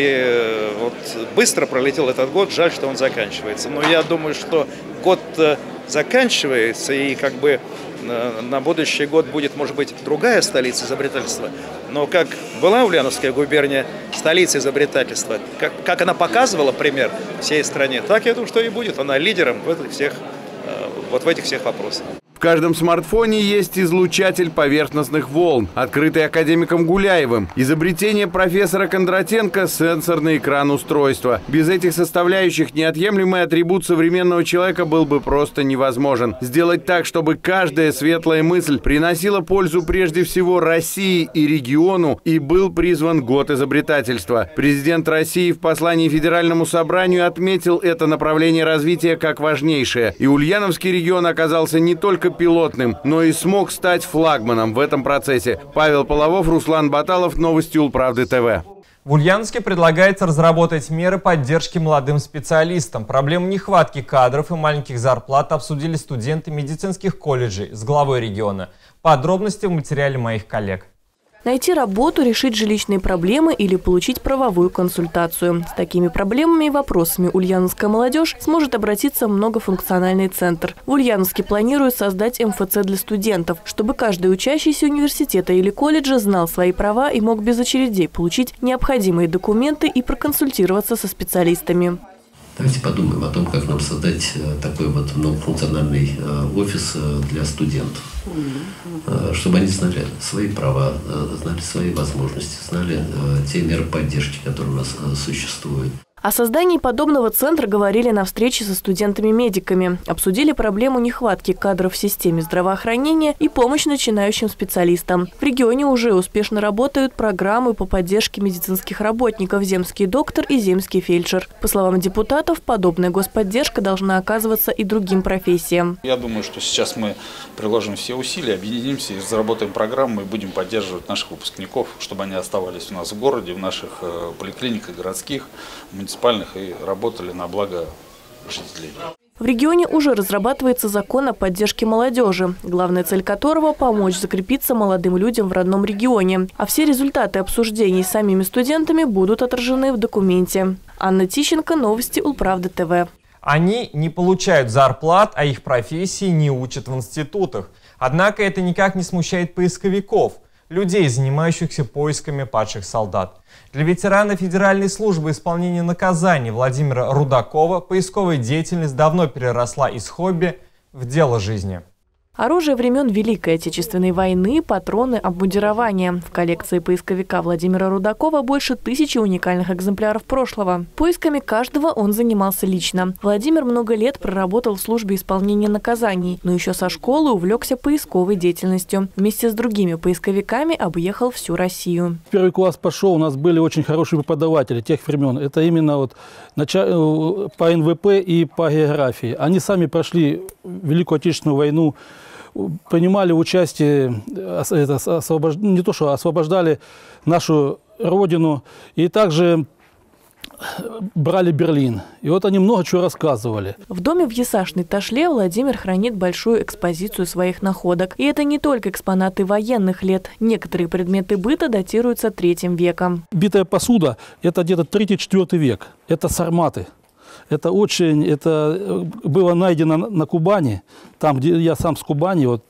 и вот быстро пролетел этот год, жаль, что он заканчивается. Но я думаю, что год заканчивается, и как бы на будущий год будет, может быть, другая столица изобретательства. Но как была Ульяновская губерния столицей изобретательства, как, как она показывала пример всей стране, так я думаю, что и будет. Она лидером в этих всех, вот в этих всех вопросах. В каждом смартфоне есть излучатель поверхностных волн, открытый академиком Гуляевым. Изобретение профессора Кондратенко – сенсорный экран устройства. Без этих составляющих неотъемлемый атрибут современного человека был бы просто невозможен. Сделать так, чтобы каждая светлая мысль приносила пользу прежде всего России и региону, и был призван год изобретательства. Президент России в послании Федеральному собранию отметил это направление развития как важнейшее. И Ульяновский регион оказался не только пилотным, но и смог стать флагманом в этом процессе. Павел Половов, Руслан Баталов, новости Улправды ТВ. В Ульяновске предлагается разработать меры поддержки молодым специалистам. Проблему нехватки кадров и маленьких зарплат обсудили студенты медицинских колледжей с главой региона. Подробности в материале моих коллег. Найти работу, решить жилищные проблемы или получить правовую консультацию. С такими проблемами и вопросами ульяновская молодежь сможет обратиться в многофункциональный центр. В Ульяновске планируют создать эм эф це для студентов, чтобы каждый учащийся университета или колледжа знал свои права и мог без очередей получить необходимые документы и проконсультироваться со специалистами. Давайте подумаем о том, как нам создать такой вот многофункциональный офис для студентов, чтобы они знали свои права, знали свои возможности, знали те меры поддержки, которые у нас существуют. О создании подобного центра говорили на встрече со студентами-медиками. Обсудили проблему нехватки кадров в системе здравоохранения и помощь начинающим специалистам. В регионе уже успешно работают программы по поддержке медицинских работников «Земский доктор» и «Земский фельдшер». По словам депутатов, подобная господдержка должна оказываться и другим профессиям. Я думаю, что сейчас мы приложим все усилия, объединимся и разработаем программу и будем поддерживать наших выпускников, чтобы они оставались у нас в городе, в наших поликлиниках городских, муниципальных и работали на благо жителей. В регионе уже разрабатывается закон о поддержке молодежи, главная цель которого – помочь закрепиться молодым людям в родном регионе. А все результаты обсуждений с самими студентами будут отражены в документе. Анна Тищенко, новости Улправды ТВ. Они не получают зарплат, а их профессии не учат в институтах. Однако это никак не смущает поисковиков, людей, занимающихся поисками падших солдат. Для ветерана Федеральной службы исполнения наказаний Владимира Рудакова поисковая деятельность давно переросла из хобби в дело жизни. Оружие времен Великой Отечественной войны, патроны, обмундирование. В коллекции поисковика Владимира Рудакова больше тысячи уникальных экземпляров прошлого. Поисками каждого он занимался лично. Владимир много лет проработал в службе исполнения наказаний, но еще со школы увлекся поисковой деятельностью. Вместе с другими поисковиками объехал всю Россию. Первый класс пошел, у нас были очень хорошие преподаватели тех времен. Это именно вот по эн вэ пэ и по географии. Они сами прошли Великую Отечественную войну, принимали участие, освобож... не то что освобождали нашу родину, и также брали Берлин. И вот они много чего рассказывали. В доме в Ясашной Ташле Владимир хранит большую экспозицию своих находок. И это не только экспонаты военных лет. Некоторые предметы быта датируются третьим веком. Битая посуда – это где-то третий-четвёртый век. Это сарматы. Это очень, это было найдено на Кубани, там, где я сам с Кубани, вот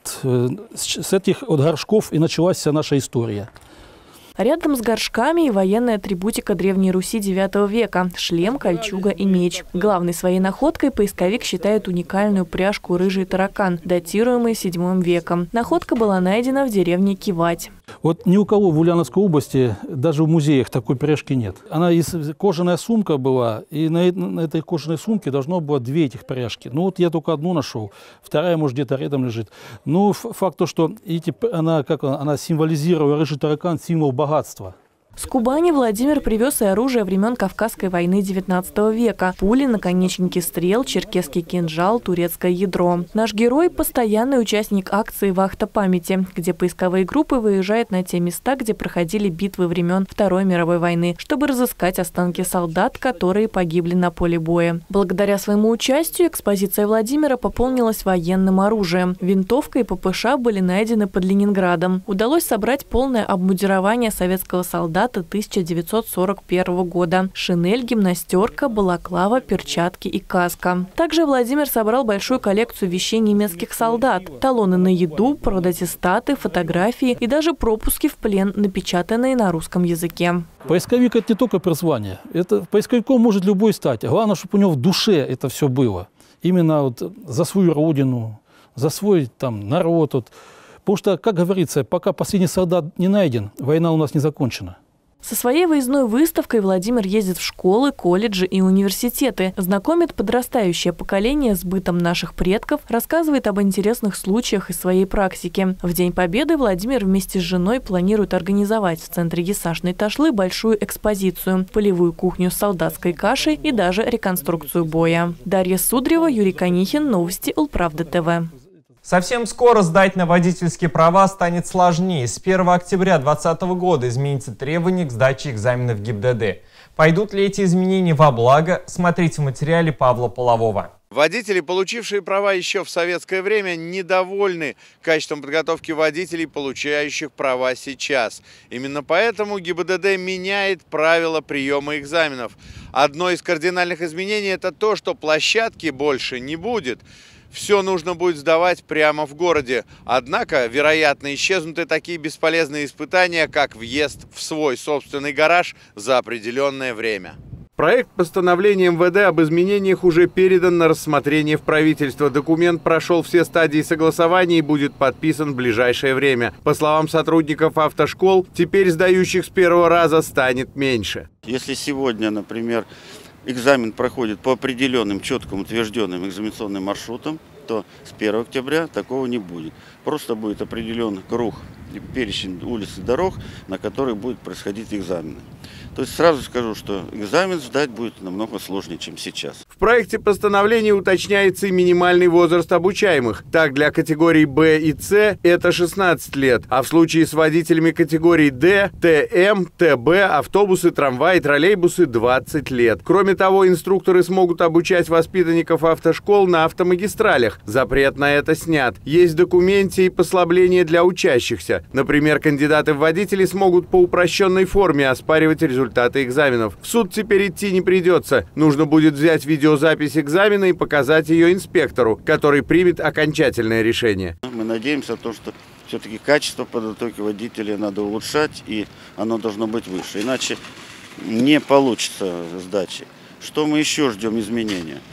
с этих вот горшков и началась вся наша история. Рядом с горшками и военная атрибутика Древней Руси девятого века – шлем, кольчуга и меч. Главной своей находкой поисковик считает уникальную пряжку «Рыжий таракан», датируемую седьмым веком. Находка была найдена в деревне Кивать. Вот ни у кого в Ульяновской области, даже в музеях, такой пряжки нет. Она из кожаная сумка была, и на, на этой кожаной сумке должно было две этих пряжки. Ну вот я только одну нашел, вторая, может, где-то рядом лежит. Ну, факт то, что эти, она, как она, она символизировала, рыжий таракан, символ богатства. С Кубани Владимир привез и оружие времен Кавказской войны девятнадцатого века. Пули, наконечники стрел, черкесский кинжал, турецкое ядро. Наш герой – постоянный участник акции «Вахта памяти», где поисковые группы выезжают на те места, где проходили битвы времен Второй мировой войны, чтобы разыскать останки солдат, которые погибли на поле боя. Благодаря своему участию экспозиция Владимира пополнилась военным оружием. Винтовка и пэ пэ ша были найдены под Ленинградом. Удалось собрать полное обмундирование советского солдата тысяча девятьсот сорок первого года. Шинель, гимнастерка, балаклава, перчатки и каска. Также Владимир собрал большую коллекцию вещей немецких солдат. Талоны на еду, продаттестаты, фотографии и даже пропуски в плен, напечатанные на русском языке. Поисковик – это не только призвание. Это поисковиком может любой стать. Главное, чтобы у него в душе это все было. Именно вот за свою родину, за свой там народ. Вот. Потому что, как говорится, пока последний солдат не найден, война у нас не закончена. Со своей выездной выставкой Владимир ездит в школы, колледжи и университеты, знакомит подрастающее поколение с бытом наших предков, рассказывает об интересных случаях из своей практики. В День Победы Владимир вместе с женой планирует организовать в центре Ясашной Ташлы большую экспозицию, полевую кухню с солдатской кашей и даже реконструкцию боя. Дарья Судрева, Юрий Конихин, новости Улправда ТВ. Совсем скоро сдать на водительские права станет сложнее. С первого октября две тысячи двадцатого года изменятся требования к сдаче экзаменов ГИБДД. Пойдут ли эти изменения во благо? Смотрите в материале Павла Полового. Водители, получившие права еще в советское время, недовольны качеством подготовки водителей, получающих права сейчас. Именно поэтому ГИБДД меняет правила приема экзаменов. Одно из кардинальных изменений – это то, что площадки больше не будет. Все нужно будет сдавать прямо в городе. Однако, вероятно, исчезнут и такие бесполезные испытания, как въезд в свой собственный гараж за определенное время. Проект постановления эм вэ дэ об изменениях уже передан на рассмотрение в правительство. Документ прошел все стадии согласования и будет подписан в ближайшее время. По словам сотрудников автошкол, теперь сдающих с первого раза станет меньше. Если сегодня, например, экзамен проходит по определенным, четко утвержденным экзаменационным маршрутам, то с первого октября такого не будет. Просто будет определенный круг, перечень улиц и дорог, на которых будут происходить экзамены. То есть сразу скажу, что экзамен сдать будет намного сложнее, чем сейчас. В проекте постановления уточняется и минимальный возраст обучаемых. Так, для категорий Б и С это шестнадцать лет, а в случае с водителями категорий Д, Т М, Т Б, автобусы, трамваи, троллейбусы двадцать лет. Кроме того, инструкторы смогут обучать воспитанников автошкол на автомагистралях. Запрет на это снят. Есть в документе и послабления для учащихся. Например, кандидаты в водители смогут по упрощенной форме оспаривать результаты результаты экзаменов. В суд теперь идти не придется. Нужно будет взять видеозапись экзамена и показать ее инспектору, который примет окончательное решение. Мы надеемся, то, что все-таки качество подготовки водителей надо улучшать, и оно должно быть выше. Иначе не получится сдачи. Что мы еще ждем изменения?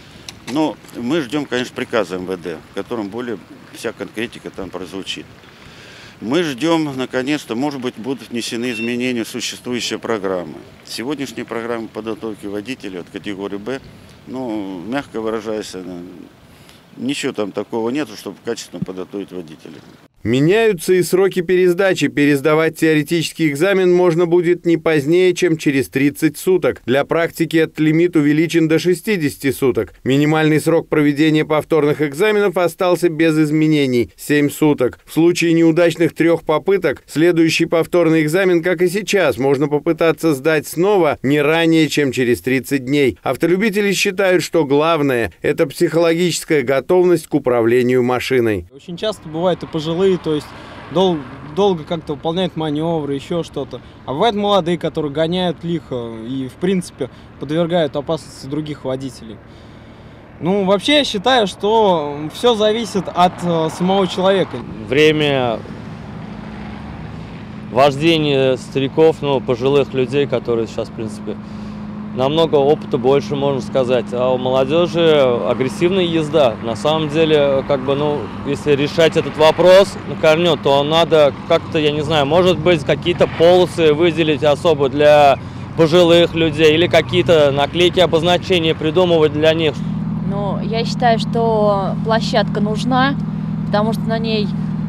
Но мы ждем, конечно, приказа эм вэ дэ, в котором более вся конкретика там прозвучит. Мы ждем, наконец-то, может быть, будут внесены изменения в существующие программы. Сегодняшние программы подготовки водителей от категории Б, ну, мягко выражаясь, ничего там такого нет, чтобы качественно подготовить водителей. Меняются и сроки пересдачи. Пересдавать теоретический экзамен можно будет не позднее, чем через тридцать суток. Для практики этот лимит увеличен до шестидесяти суток. Минимальный срок проведения повторных экзаменов остался без изменений – семь суток. В случае неудачных трех попыток следующий повторный экзамен, как и сейчас, можно попытаться сдать снова не ранее, чем через тридцать дней. Автолюбители считают, что главное – это психологическая готовность к управлению машиной. Очень часто бывает и пожилые, то есть дол долго как-то выполняют маневры, еще что-то. А бывают молодые, которые гоняют лихо и, в принципе, подвергают опасности других водителей. Ну, вообще, я считаю, что все зависит от э, самого человека. Время вождения стариков, ну, пожилых людей, которые сейчас, в принципе, намного опыта больше, можно сказать. А у молодежи агрессивная езда. На самом деле, как бы, ну, если решать этот вопрос на корню, то надо как-то, я не знаю, может быть, какие-то полосы выделить особо для пожилых людей или какие-то наклейки, обозначения придумывать для них. Ну, я считаю, что площадка нужна, потому что на ней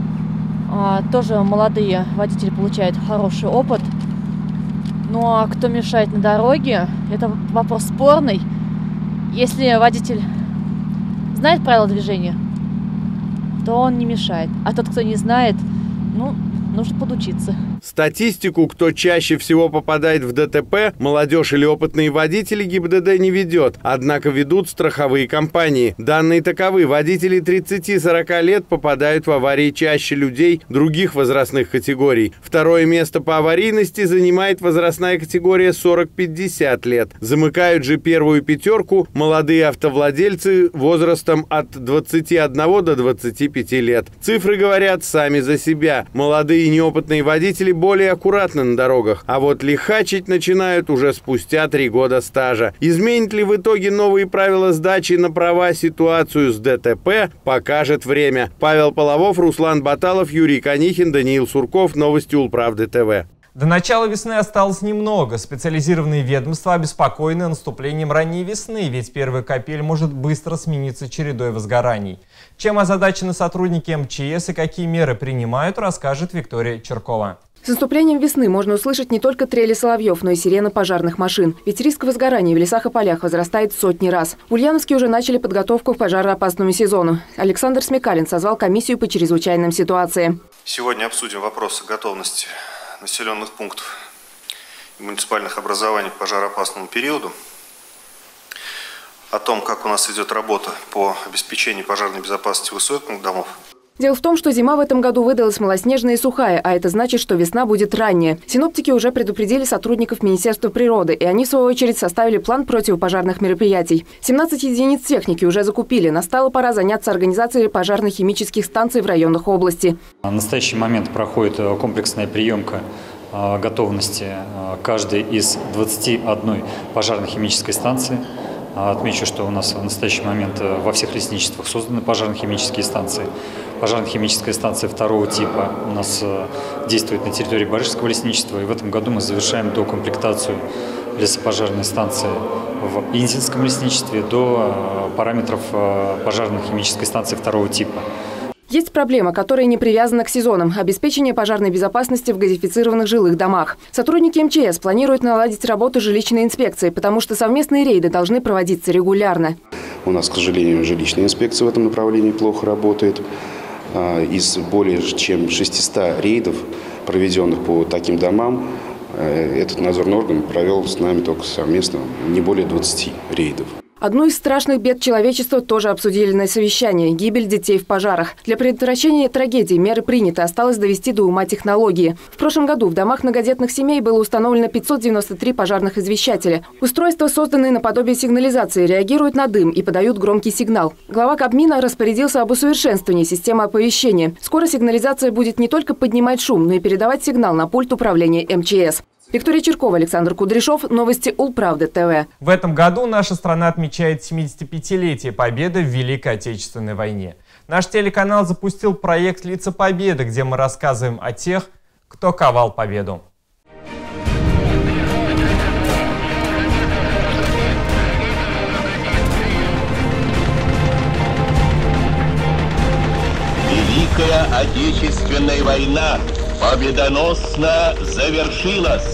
а, тоже молодые водители получают хороший опыт. Ну а кто мешает на дороге, это вопрос спорный. Если водитель знает правила движения, то он не мешает. А тот, кто не знает, ну, нужно подучиться. Статистику, кто чаще всего попадает в дэ тэ пэ, молодежь или опытные водители, ГИБДД не ведет. Однако ведут страховые компании. Данные таковы. Водители тридцати-сорока лет попадают в аварии чаще людей других возрастных категорий. Второе место по аварийности занимает возрастная категория сорок-пятьдесят лет. Замыкают же первую пятерку молодые автовладельцы возрастом от двадцати одного до двадцати пяти лет. Цифры говорят сами за себя. Молодые неопытные водители более аккуратны на дорогах, а вот лихачить начинают уже спустя три года стажа. Изменит ли в итоге новые правила сдачи на права ситуацию с дэ тэ пэ, покажет время. Павел Половов, Руслан Баталов, Юрий Конихин, Даниил Сурков. Новости Улправды ТВ. До начала весны осталось немного. Специализированные ведомства обеспокоены наступлением ранней весны, ведь первая капель может быстро смениться чередой возгораний. Чем озадачены сотрудники эм че эс и какие меры принимают, расскажет Виктория Черкова. С наступлением весны можно услышать не только трели соловьев, но и сирены пожарных машин. Ведь риск возгорания в лесах и полях возрастает в сотни раз. В Ульяновске уже начали подготовку к пожароопасному сезону. Александр Смекалин созвал комиссию по чрезвычайным ситуациям. Сегодня обсудим вопросы готовности населенных пунктов и муниципальных образований к пожароопасному периоду, о том, как у нас идет работа по обеспечению пожарной безопасности высотных домов. Дело в том, что зима в этом году выдалась малоснежная и сухая, а это значит, что весна будет ранняя. Синоптики уже предупредили сотрудников Министерства природы, и они, в свою очередь, составили план противопожарных мероприятий. семнадцать единиц техники уже закупили. Настала пора заняться организацией пожарно-химических станций в районах области. В настоящий момент проходит комплексная приемка готовности каждой из двадцати одной пожарно-химической станции. Отмечу, что у нас в настоящий момент во всех лесничествах созданы пожарно-химические станции. Пожарно-химическая станция второго типа у нас действует на территории Барышского лесничества. И в этом году мы завершаем докомплектацию лесопожарной станции в Инзинском лесничестве до параметров пожарно-химической станции второго типа. Есть проблема, которая не привязана к сезонам – обеспечение пожарной безопасности в газифицированных жилых домах. Сотрудники эм че эс планируют наладить работу жилищной инспекции, потому что совместные рейды должны проводиться регулярно. У нас, к сожалению, жилищная инспекция в этом направлении плохо работает. Из более чем шестисот рейдов, проведенных по таким домам, этот надзорный орган провел с нами только совместно не более двадцати рейдов. Одну из страшных бед человечества тоже обсудили на совещании – гибель детей в пожарах. Для предотвращения трагедий меры приняты, осталось довести до ума технологии. В прошлом году в домах многодетных семей было установлено пятьсот девяносто три пожарных извещателя. Устройства, созданные наподобие сигнализации, реагируют на дым и подают громкий сигнал. Глава Кабмина распорядился об усовершенствовании системы оповещения. Скоро сигнализация будет не только поднимать шум, но и передавать сигнал на пульт управления эм че эс. Виктория Черкова, Александр Кудряшов. Новости Улправды ТВ. В этом году наша страна отмечает семидесятипятилетие Победы в Великой Отечественной войне. Наш телеканал запустил проект «Лица Победы», где мы рассказываем о тех, кто ковал победу. Великая Отечественная война победоносно завершилась.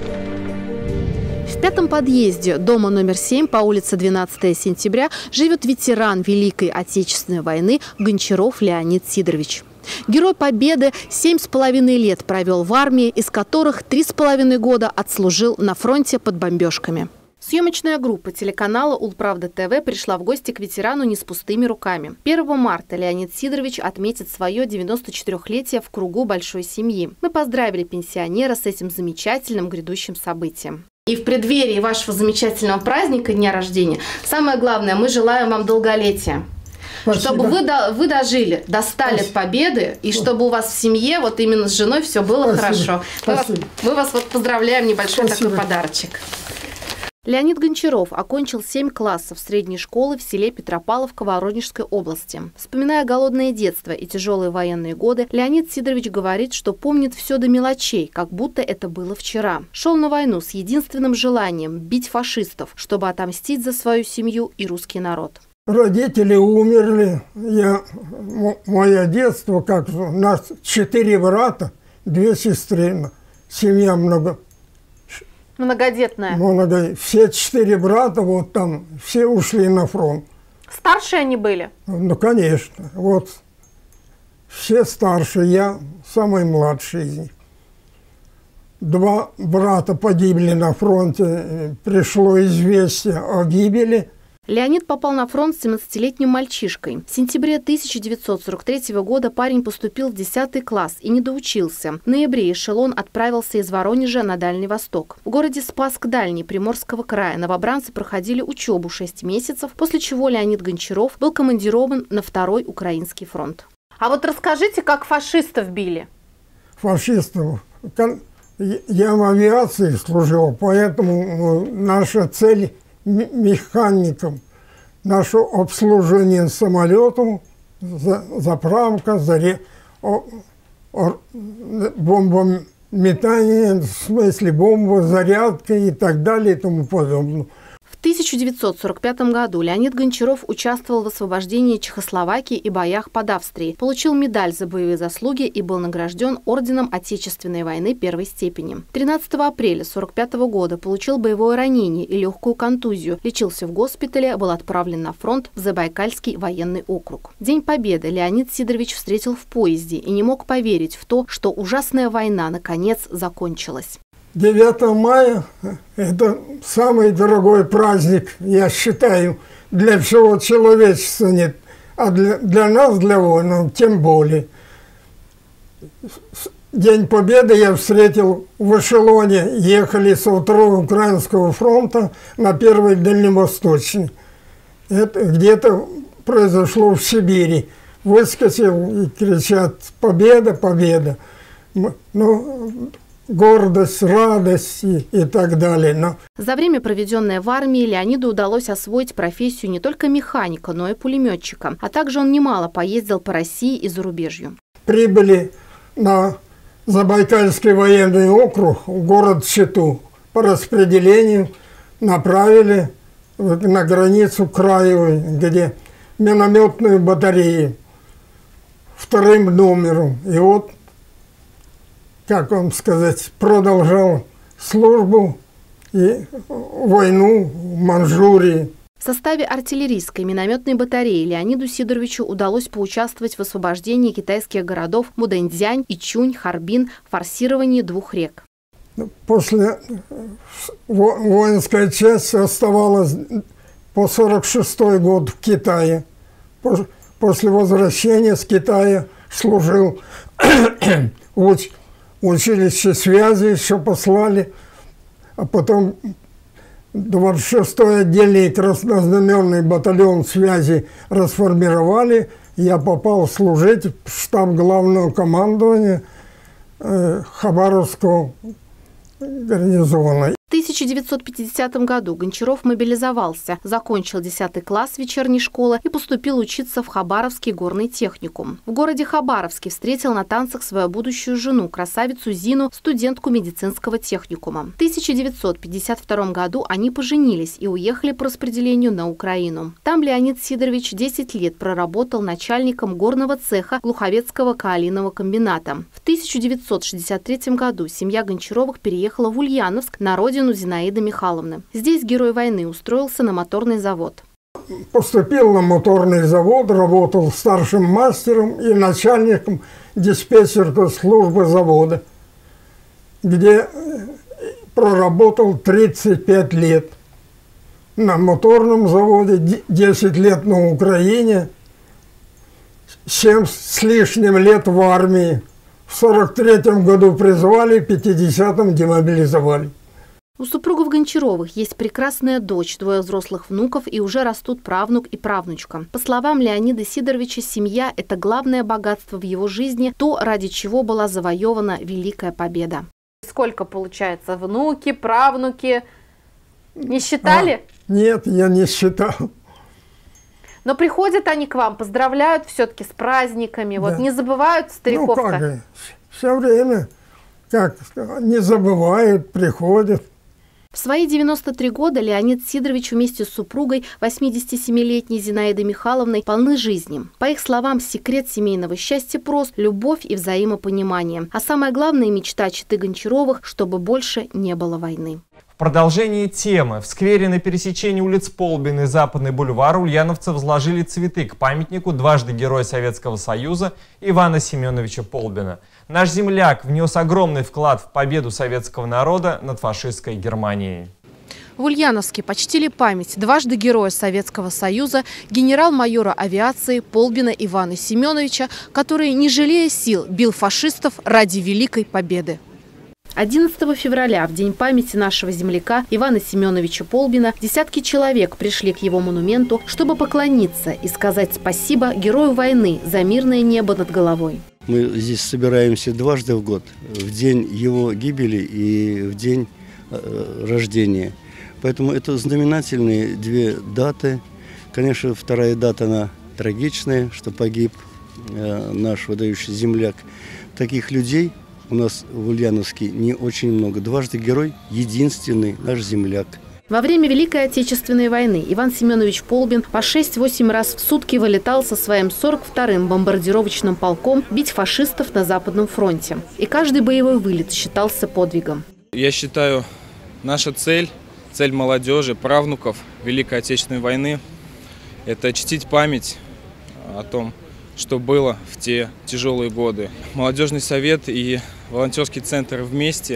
В пятом подъезде дома номер семь по улице двенадцатого сентября живет ветеран Великой Отечественной войны Гончаров Леонид Сидорович. Герой Победы семь с половиной лет провел в армии, из которых три с половиной года отслужил на фронте под бомбежками. Съемочная группа телеканала «Улправда ТВ» пришла в гости к ветерану не с пустыми руками. первого марта Леонид Сидорович отметит свое девяносточетырёхлетие в кругу большой семьи. Мы поздравили пенсионера с этим замечательным грядущим событием. И в преддверии вашего замечательного праздника, дня рождения, самое главное, мы желаем вам долголетия. Спасибо. Чтобы вы, до, вы дожили до ста лет Победы, и чтобы у вас в семье, вот именно с женой, все было Спасибо. Хорошо. Мы вас, мы вас вот поздравляем, небольшой Спасибо. Такой подарочек. Леонид Гончаров окончил семь классов средней школы в селе Петропавловка Воронежской области. Вспоминая голодное детство и тяжелые военные годы, Леонид Сидорович говорит, что помнит все до мелочей, как будто это было вчера. Шел на войну с единственным желанием – бить фашистов, чтобы отомстить за свою семью и русский народ. Родители умерли. Я, мое детство, как у нас четыре брата, две сестры, семья много. Многодетная. Много. Все четыре брата, вот там, все ушли на фронт. Старшие они были? Ну, конечно. Вот все старшие, я самый младший из них. Два брата погибли на фронте, пришло известие о гибели. Леонид попал на фронт с семнадцатилетним мальчишкой. В сентябре тысяча девятьсот сорок третьего года парень поступил в десятый класс и не доучился. В ноябре эшелон отправился из Воронежа на Дальний Восток. В городе Спасск-Дальний Приморского края новобранцы проходили учебу шесть месяцев, после чего Леонид Гончаров был командирован на Второй Украинский фронт. А вот расскажите, как фашистов били? Фашистов? Я в авиации служил, поэтому наша цель – механикам, наше обслуживание самолетом, заправка, заре, бомбометание, в смысле бомбозарядка и так далее и тому подобное. В тысяча девятьсот сорок пятом году Леонид Гончаров участвовал в освобождении Чехословакии и боях под Австрией, получил медаль за боевые заслуги и был награжден орденом Отечественной войны первой степени. тринадцатого апреля сорок пятого года получил боевое ранение и легкую контузию, лечился в госпитале, был отправлен на фронт в Забайкальский военный округ. День Победы Леонид Сидорович встретил в поезде и не мог поверить в то, что ужасная война наконец закончилась. девятого мая – это самый дорогой праздник, я считаю, для всего человечества нет. А для, для нас, для воинов, тем более. День Победы я встретил в эшелоне, ехали со Второго Украинского фронта на Первый Дальневосточный. Это где-то произошло в Сибири. Выскочил и кричат «Победа, победа!». Ну, гордость, радость и, и так далее. Но... За время, проведенное в армии, Леониду удалось освоить профессию не только механика, но и пулеметчика. А также он немало поездил по России и зарубежью. Прибыли на Забайкальский военный округ, город Читу. По распределению направили на границу краевую, где минометные батареи вторым номером. И вот, как вам сказать, продолжал службу и войну в Манчжурии. В составе артиллерийской минометной батареи Леониду Сидоровичу удалось поучаствовать в освобождении китайских городов Муданьцзянь, Ичунь, Харбин, форсировании двух рек. После воинская часть оставалась по сорок шестой год в Китае. После возвращения с Китая служил в училище связи, еще послали, а потом двадцать шестой отдельный краснознаменный батальон связи расформировали. Я попал служить в штаб главного командования э, Хабаровского гарнизона. В тысяча девятьсот пятидесятом году Гончаров мобилизовался, закончил десятый класс вечерней школы и поступил учиться в Хабаровский горный техникум. В городе Хабаровске встретил на танцах свою будущую жену, красавицу Зину, студентку медицинского техникума. В тысяча девятьсот пятьдесят втором году они поженились и уехали по распределению на Украину. Там Леонид Сидорович десять лет проработал начальником горного цеха Глуховецкого каолинового комбината. В тысяча девятьсот шестьдесят третьем году семья Гончаровых переехала в Ульяновск, на родину Зинаиды Михайловны. Здесь герой войны устроился на моторный завод. Поступил на моторный завод, работал старшим мастером и начальником диспетчерской службы завода, где проработал тридцать пять лет. На моторном заводе десять лет на Украине, семь с лишним лет в армии. В сорок третьем году призвали, в пятидесятом демобилизовали. У супругов Гончаровых есть прекрасная дочь, двое взрослых внуков и уже растут правнук и правнучка. По словам Леонида Сидоровича, семья – это главное богатство в его жизни, то, ради чего была завоевана Великая Победа. Сколько получается? Внуки, правнуки? Не считали? А, нет, я не считал. Но приходят они к вам, поздравляют все-таки с праздниками, да. Вот не забывают стариков-то? Ну как, все время, как, не забывают, приходят. В свои девяносто три года Леонид Сидорович вместе с супругой, восьмидесятисемилетней Зинаидой Михайловной, полны жизни. По их словам, секрет семейного счастья прост – любовь и взаимопонимание. А самая главная мечта четы Гончаровых – чтобы больше не было войны. В продолжении темы в сквере на пересечении улиц Полбин и Западный бульвар ульяновцы возложили цветы к памятнику дважды Героя Советского Союза Ивана Семеновича Полбина. Наш земляк внес огромный вклад в победу советского народа над фашистской Германией. В Ульяновске почтили память дважды Героя Советского Союза, генерал-майора авиации Полбина Ивана Семеновича, который, не жалея сил, бил фашистов ради великой победы. одиннадцатого февраля, в день памяти нашего земляка Ивана Семеновича Полбина, десятки человек пришли к его монументу, чтобы поклониться и сказать спасибо герою войны за мирное небо над головой. Мы здесь собираемся дважды в год, в день его гибели и в день э, рождения. Поэтому это знаменательные две даты. Конечно, вторая дата, она трагичная, что погиб э, наш выдающий земляк. Таких людей у нас в Ульяновске не очень много. Дважды герой – единственный наш земляк. Во время Великой Отечественной войны Иван Семенович Полбин по шесть-восемь раз в сутки вылетал со своим сорок вторым бомбардировочным полком бить фашистов на Западном фронте. И каждый боевой вылет считался подвигом. Я считаю, наша цель, цель молодежи, правнуков Великой Отечественной войны – это чтить память о том, что было в те тяжелые годы. Молодежный совет и волонтерский центр вместе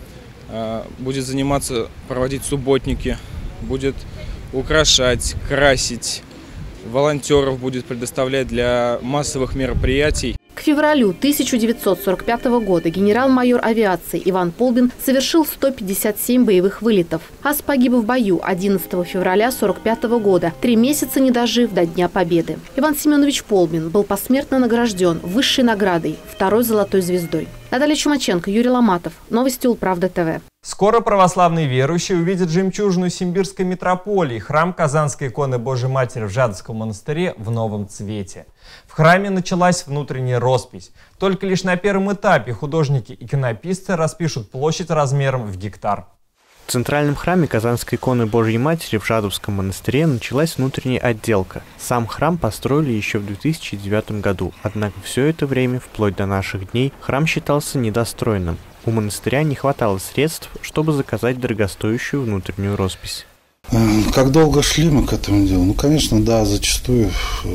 будет заниматься, проводить субботники, будет украшать, красить, волонтеров будет предоставлять для массовых мероприятий. К февралю тысяча девятьсот сорок пятого года генерал-майор авиации Иван Полбин совершил сто пятьдесят семь боевых вылетов. Ас погиб в бою одиннадцатого февраля сорок пятого года, три месяца не дожив до Дня Победы. Иван Семенович Полбин был посмертно награжден высшей наградой, второй золотой звездой. Наталья Чумаченко, Юрий Ломатов. Новости Улправда ТВ. Скоро православные верующие увидят жемчужину Симбирской митрополии, храм Казанской иконы Божьей Матери в Жадовском монастыре в новом цвете. В храме началась внутренняя роспись. Только лишь на первом этапе художники-иконописцы распишут площадь размером в гектар. В центральном храме Казанской иконы Божьей Матери в Жадовском монастыре началась внутренняя отделка. Сам храм построили еще в две тысячи девятом году, однако все это время, вплоть до наших дней, храм считался недостроенным. У монастыря не хватало средств, чтобы заказать дорогостоящую внутреннюю роспись. Как долго шли мы к этому делу? Ну, конечно, да, зачастую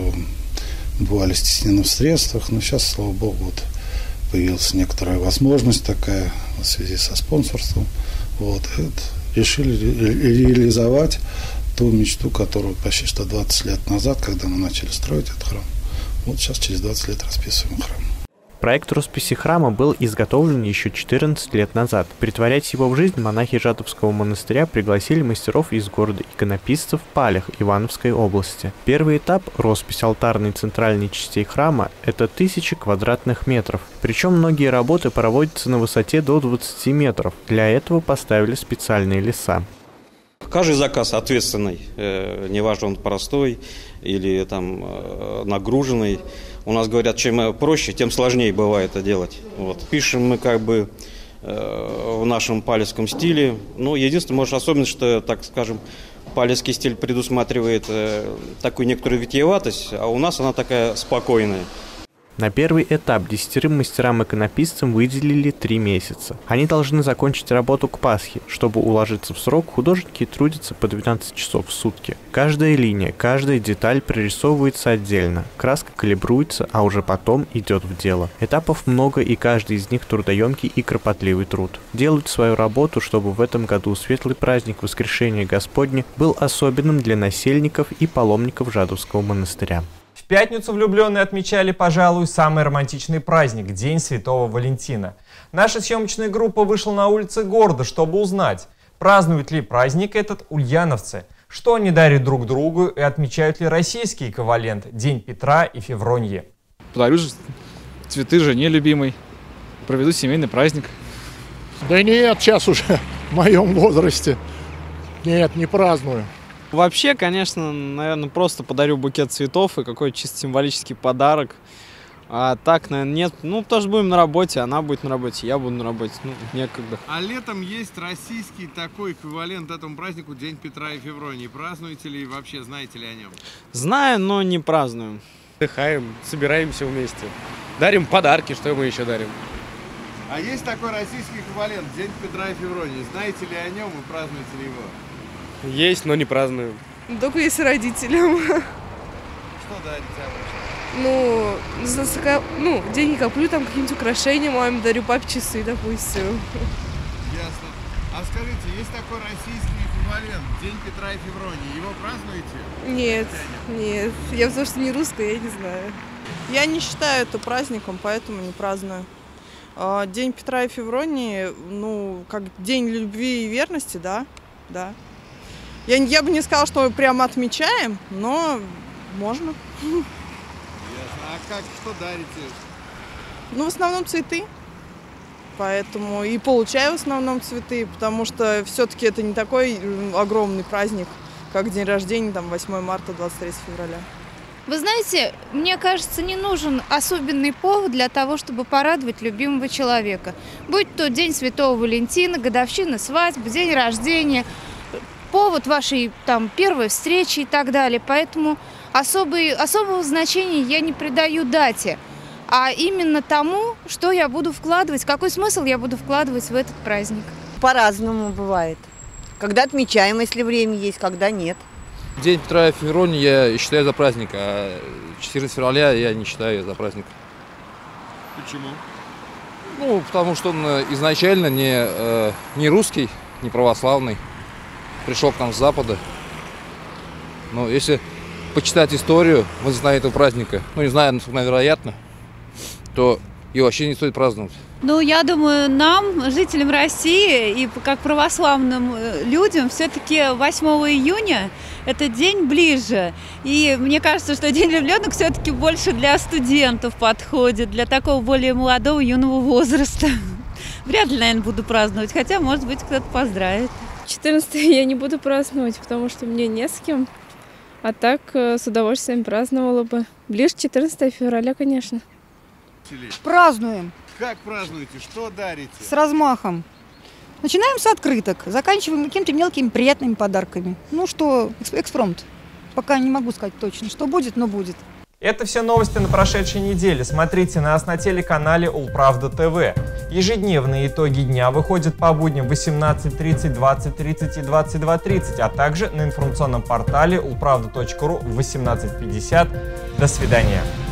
бывали стеснены в средствах, но сейчас, слава богу, вот появилась некоторая возможность такая в связи со спонсорством. Вот, решили ре реализовать ту мечту, которую почти что двадцать лет назад, когда мы начали строить этот храм, вот сейчас через двадцать лет расписываем храм. Проект росписи храма был изготовлен еще четырнадцать лет назад. Притворять его в жизнь монахи Жадовского монастыря пригласили мастеров из города иконописцев Палях Ивановской области. Первый этап – роспись алтарной и центральной частей храма – это тысячи квадратных метров. Причем многие работы проводятся на высоте до двадцати метров. Для этого поставили специальные леса. Каждый заказ ответственный, э, неважно он простой или там э, нагруженный. У нас говорят, чем проще, тем сложнее бывает это делать. Вот. Пишем мы как бы э, в нашем палевском стиле. Ну, единственное, может, особенность, что, так скажем, палевский стиль предусматривает э, такую некоторую витиеватость, а у нас она такая спокойная. На первый этап десятерым мастерам-иконописцам выделили три месяца. Они должны закончить работу к Пасхе. Чтобы уложиться в срок, художники трудятся по двенадцать часов в сутки. Каждая линия, каждая деталь прорисовывается отдельно. Краска калибруется, а уже потом идет в дело. Этапов много, и каждый из них трудоемкий и кропотливый труд. Делают свою работу, чтобы в этом году светлый праздник Воскрешения Господня был особенным для насельников и паломников Жадовского монастыря. В пятницу влюбленные отмечали, пожалуй, самый романтичный праздник – День Святого Валентина. Наша съемочная группа вышла на улицы города, чтобы узнать, празднуют ли праздник этот ульяновцы, что они дарят друг другу и отмечают ли российский эквивалент – День Петра и Февроньи. Подарю цветы жене любимой, проведу семейный праздник. Да нет, сейчас уже в моем возрасте. Нет, не праздную. Вообще, конечно, наверное, просто подарю букет цветов и какой-то чисто символический подарок. А так, наверное, нет. Ну, потому что будем на работе, она будет на работе, я буду на работе. Ну, некогда. А летом есть российский такой эквивалент этому празднику День Петра и Февронии. Празднуете ли и вообще знаете ли о нем? Знаю, но не празднуем. Отдыхаем, собираемся вместе. Дарим подарки, что мы еще дарим. А есть такой российский эквивалент День Петра и Февронии. Знаете ли о нем и празднуете ли его? Есть, но не празднуем. Только если родителям. Что дарите обычно? Ну, за, ну, деньги коплю, там какие-нибудь украшения маме дарю, папе часы, допустим. Ясно. А скажите, есть такой российский эквивалент День Петра и Февронии. Его празднуете? Нет, нет. Я потому что не русская, я не знаю. Я не считаю это праздником, поэтому не праздную. День Петра и Февронии, ну, как день любви и верности, да, да. Я, я бы не сказала, что мы прямо отмечаем, но можно. Ясно. А как, что дарите? Ну, в основном цветы. Поэтому и получаю в основном цветы, потому что все-таки это не такой огромный праздник, как день рождения, там, восьмое марта, двадцать третьего февраля. Вы знаете, мне кажется, не нужен особенный повод для того, чтобы порадовать любимого человека. Будь то День Святого Валентина, годовщина свадьбы, день рождения, повод вашей там первой встречи и так далее. Поэтому особый, особого значения я не придаю дате, а именно тому, что я буду вкладывать, какой смысл я буду вкладывать в этот праздник. По-разному бывает. Когда отмечаем, если время есть, когда нет. День Петра и Февронии я считаю за праздник, а четырнадцатого февраля я не считаю за праздник. Почему? Ну, потому что он изначально не, не русский, не православный. Пришел к нам с Запада. Но если почитать историю, мы знаем этого праздника, ну не знаю, насколько вероятно, то его вообще не стоит праздновать. Ну, я думаю, нам, жителям России и как православным людям, все-таки восьмого июня этот день ближе. И мне кажется, что День влюбленных все-таки больше для студентов подходит, для такого более молодого, юного возраста. Вряд ли, наверное, буду праздновать, хотя, может быть, кто-то поздравит. четырнадцатое я не буду праздновать, потому что мне не с кем. А так с удовольствием праздновала бы. Ближе четырнадцатого февраля, конечно. Празднуем. Как празднуете? Что дарите? С размахом. Начинаем с открыток, заканчиваем какими-то мелкими приятными подарками. Ну что, экспромт. Пока не могу сказать точно, что будет, но будет. Это все новости на прошедшей неделе. Смотрите нас на телеканале Улправда ТВ. Ежедневные итоги дня выходят по будням в восемнадцать тридцать, двадцать тридцать и двадцать два тридцать, а также на информационном портале улправда точка ру в восемнадцать пятьдесят. До свидания.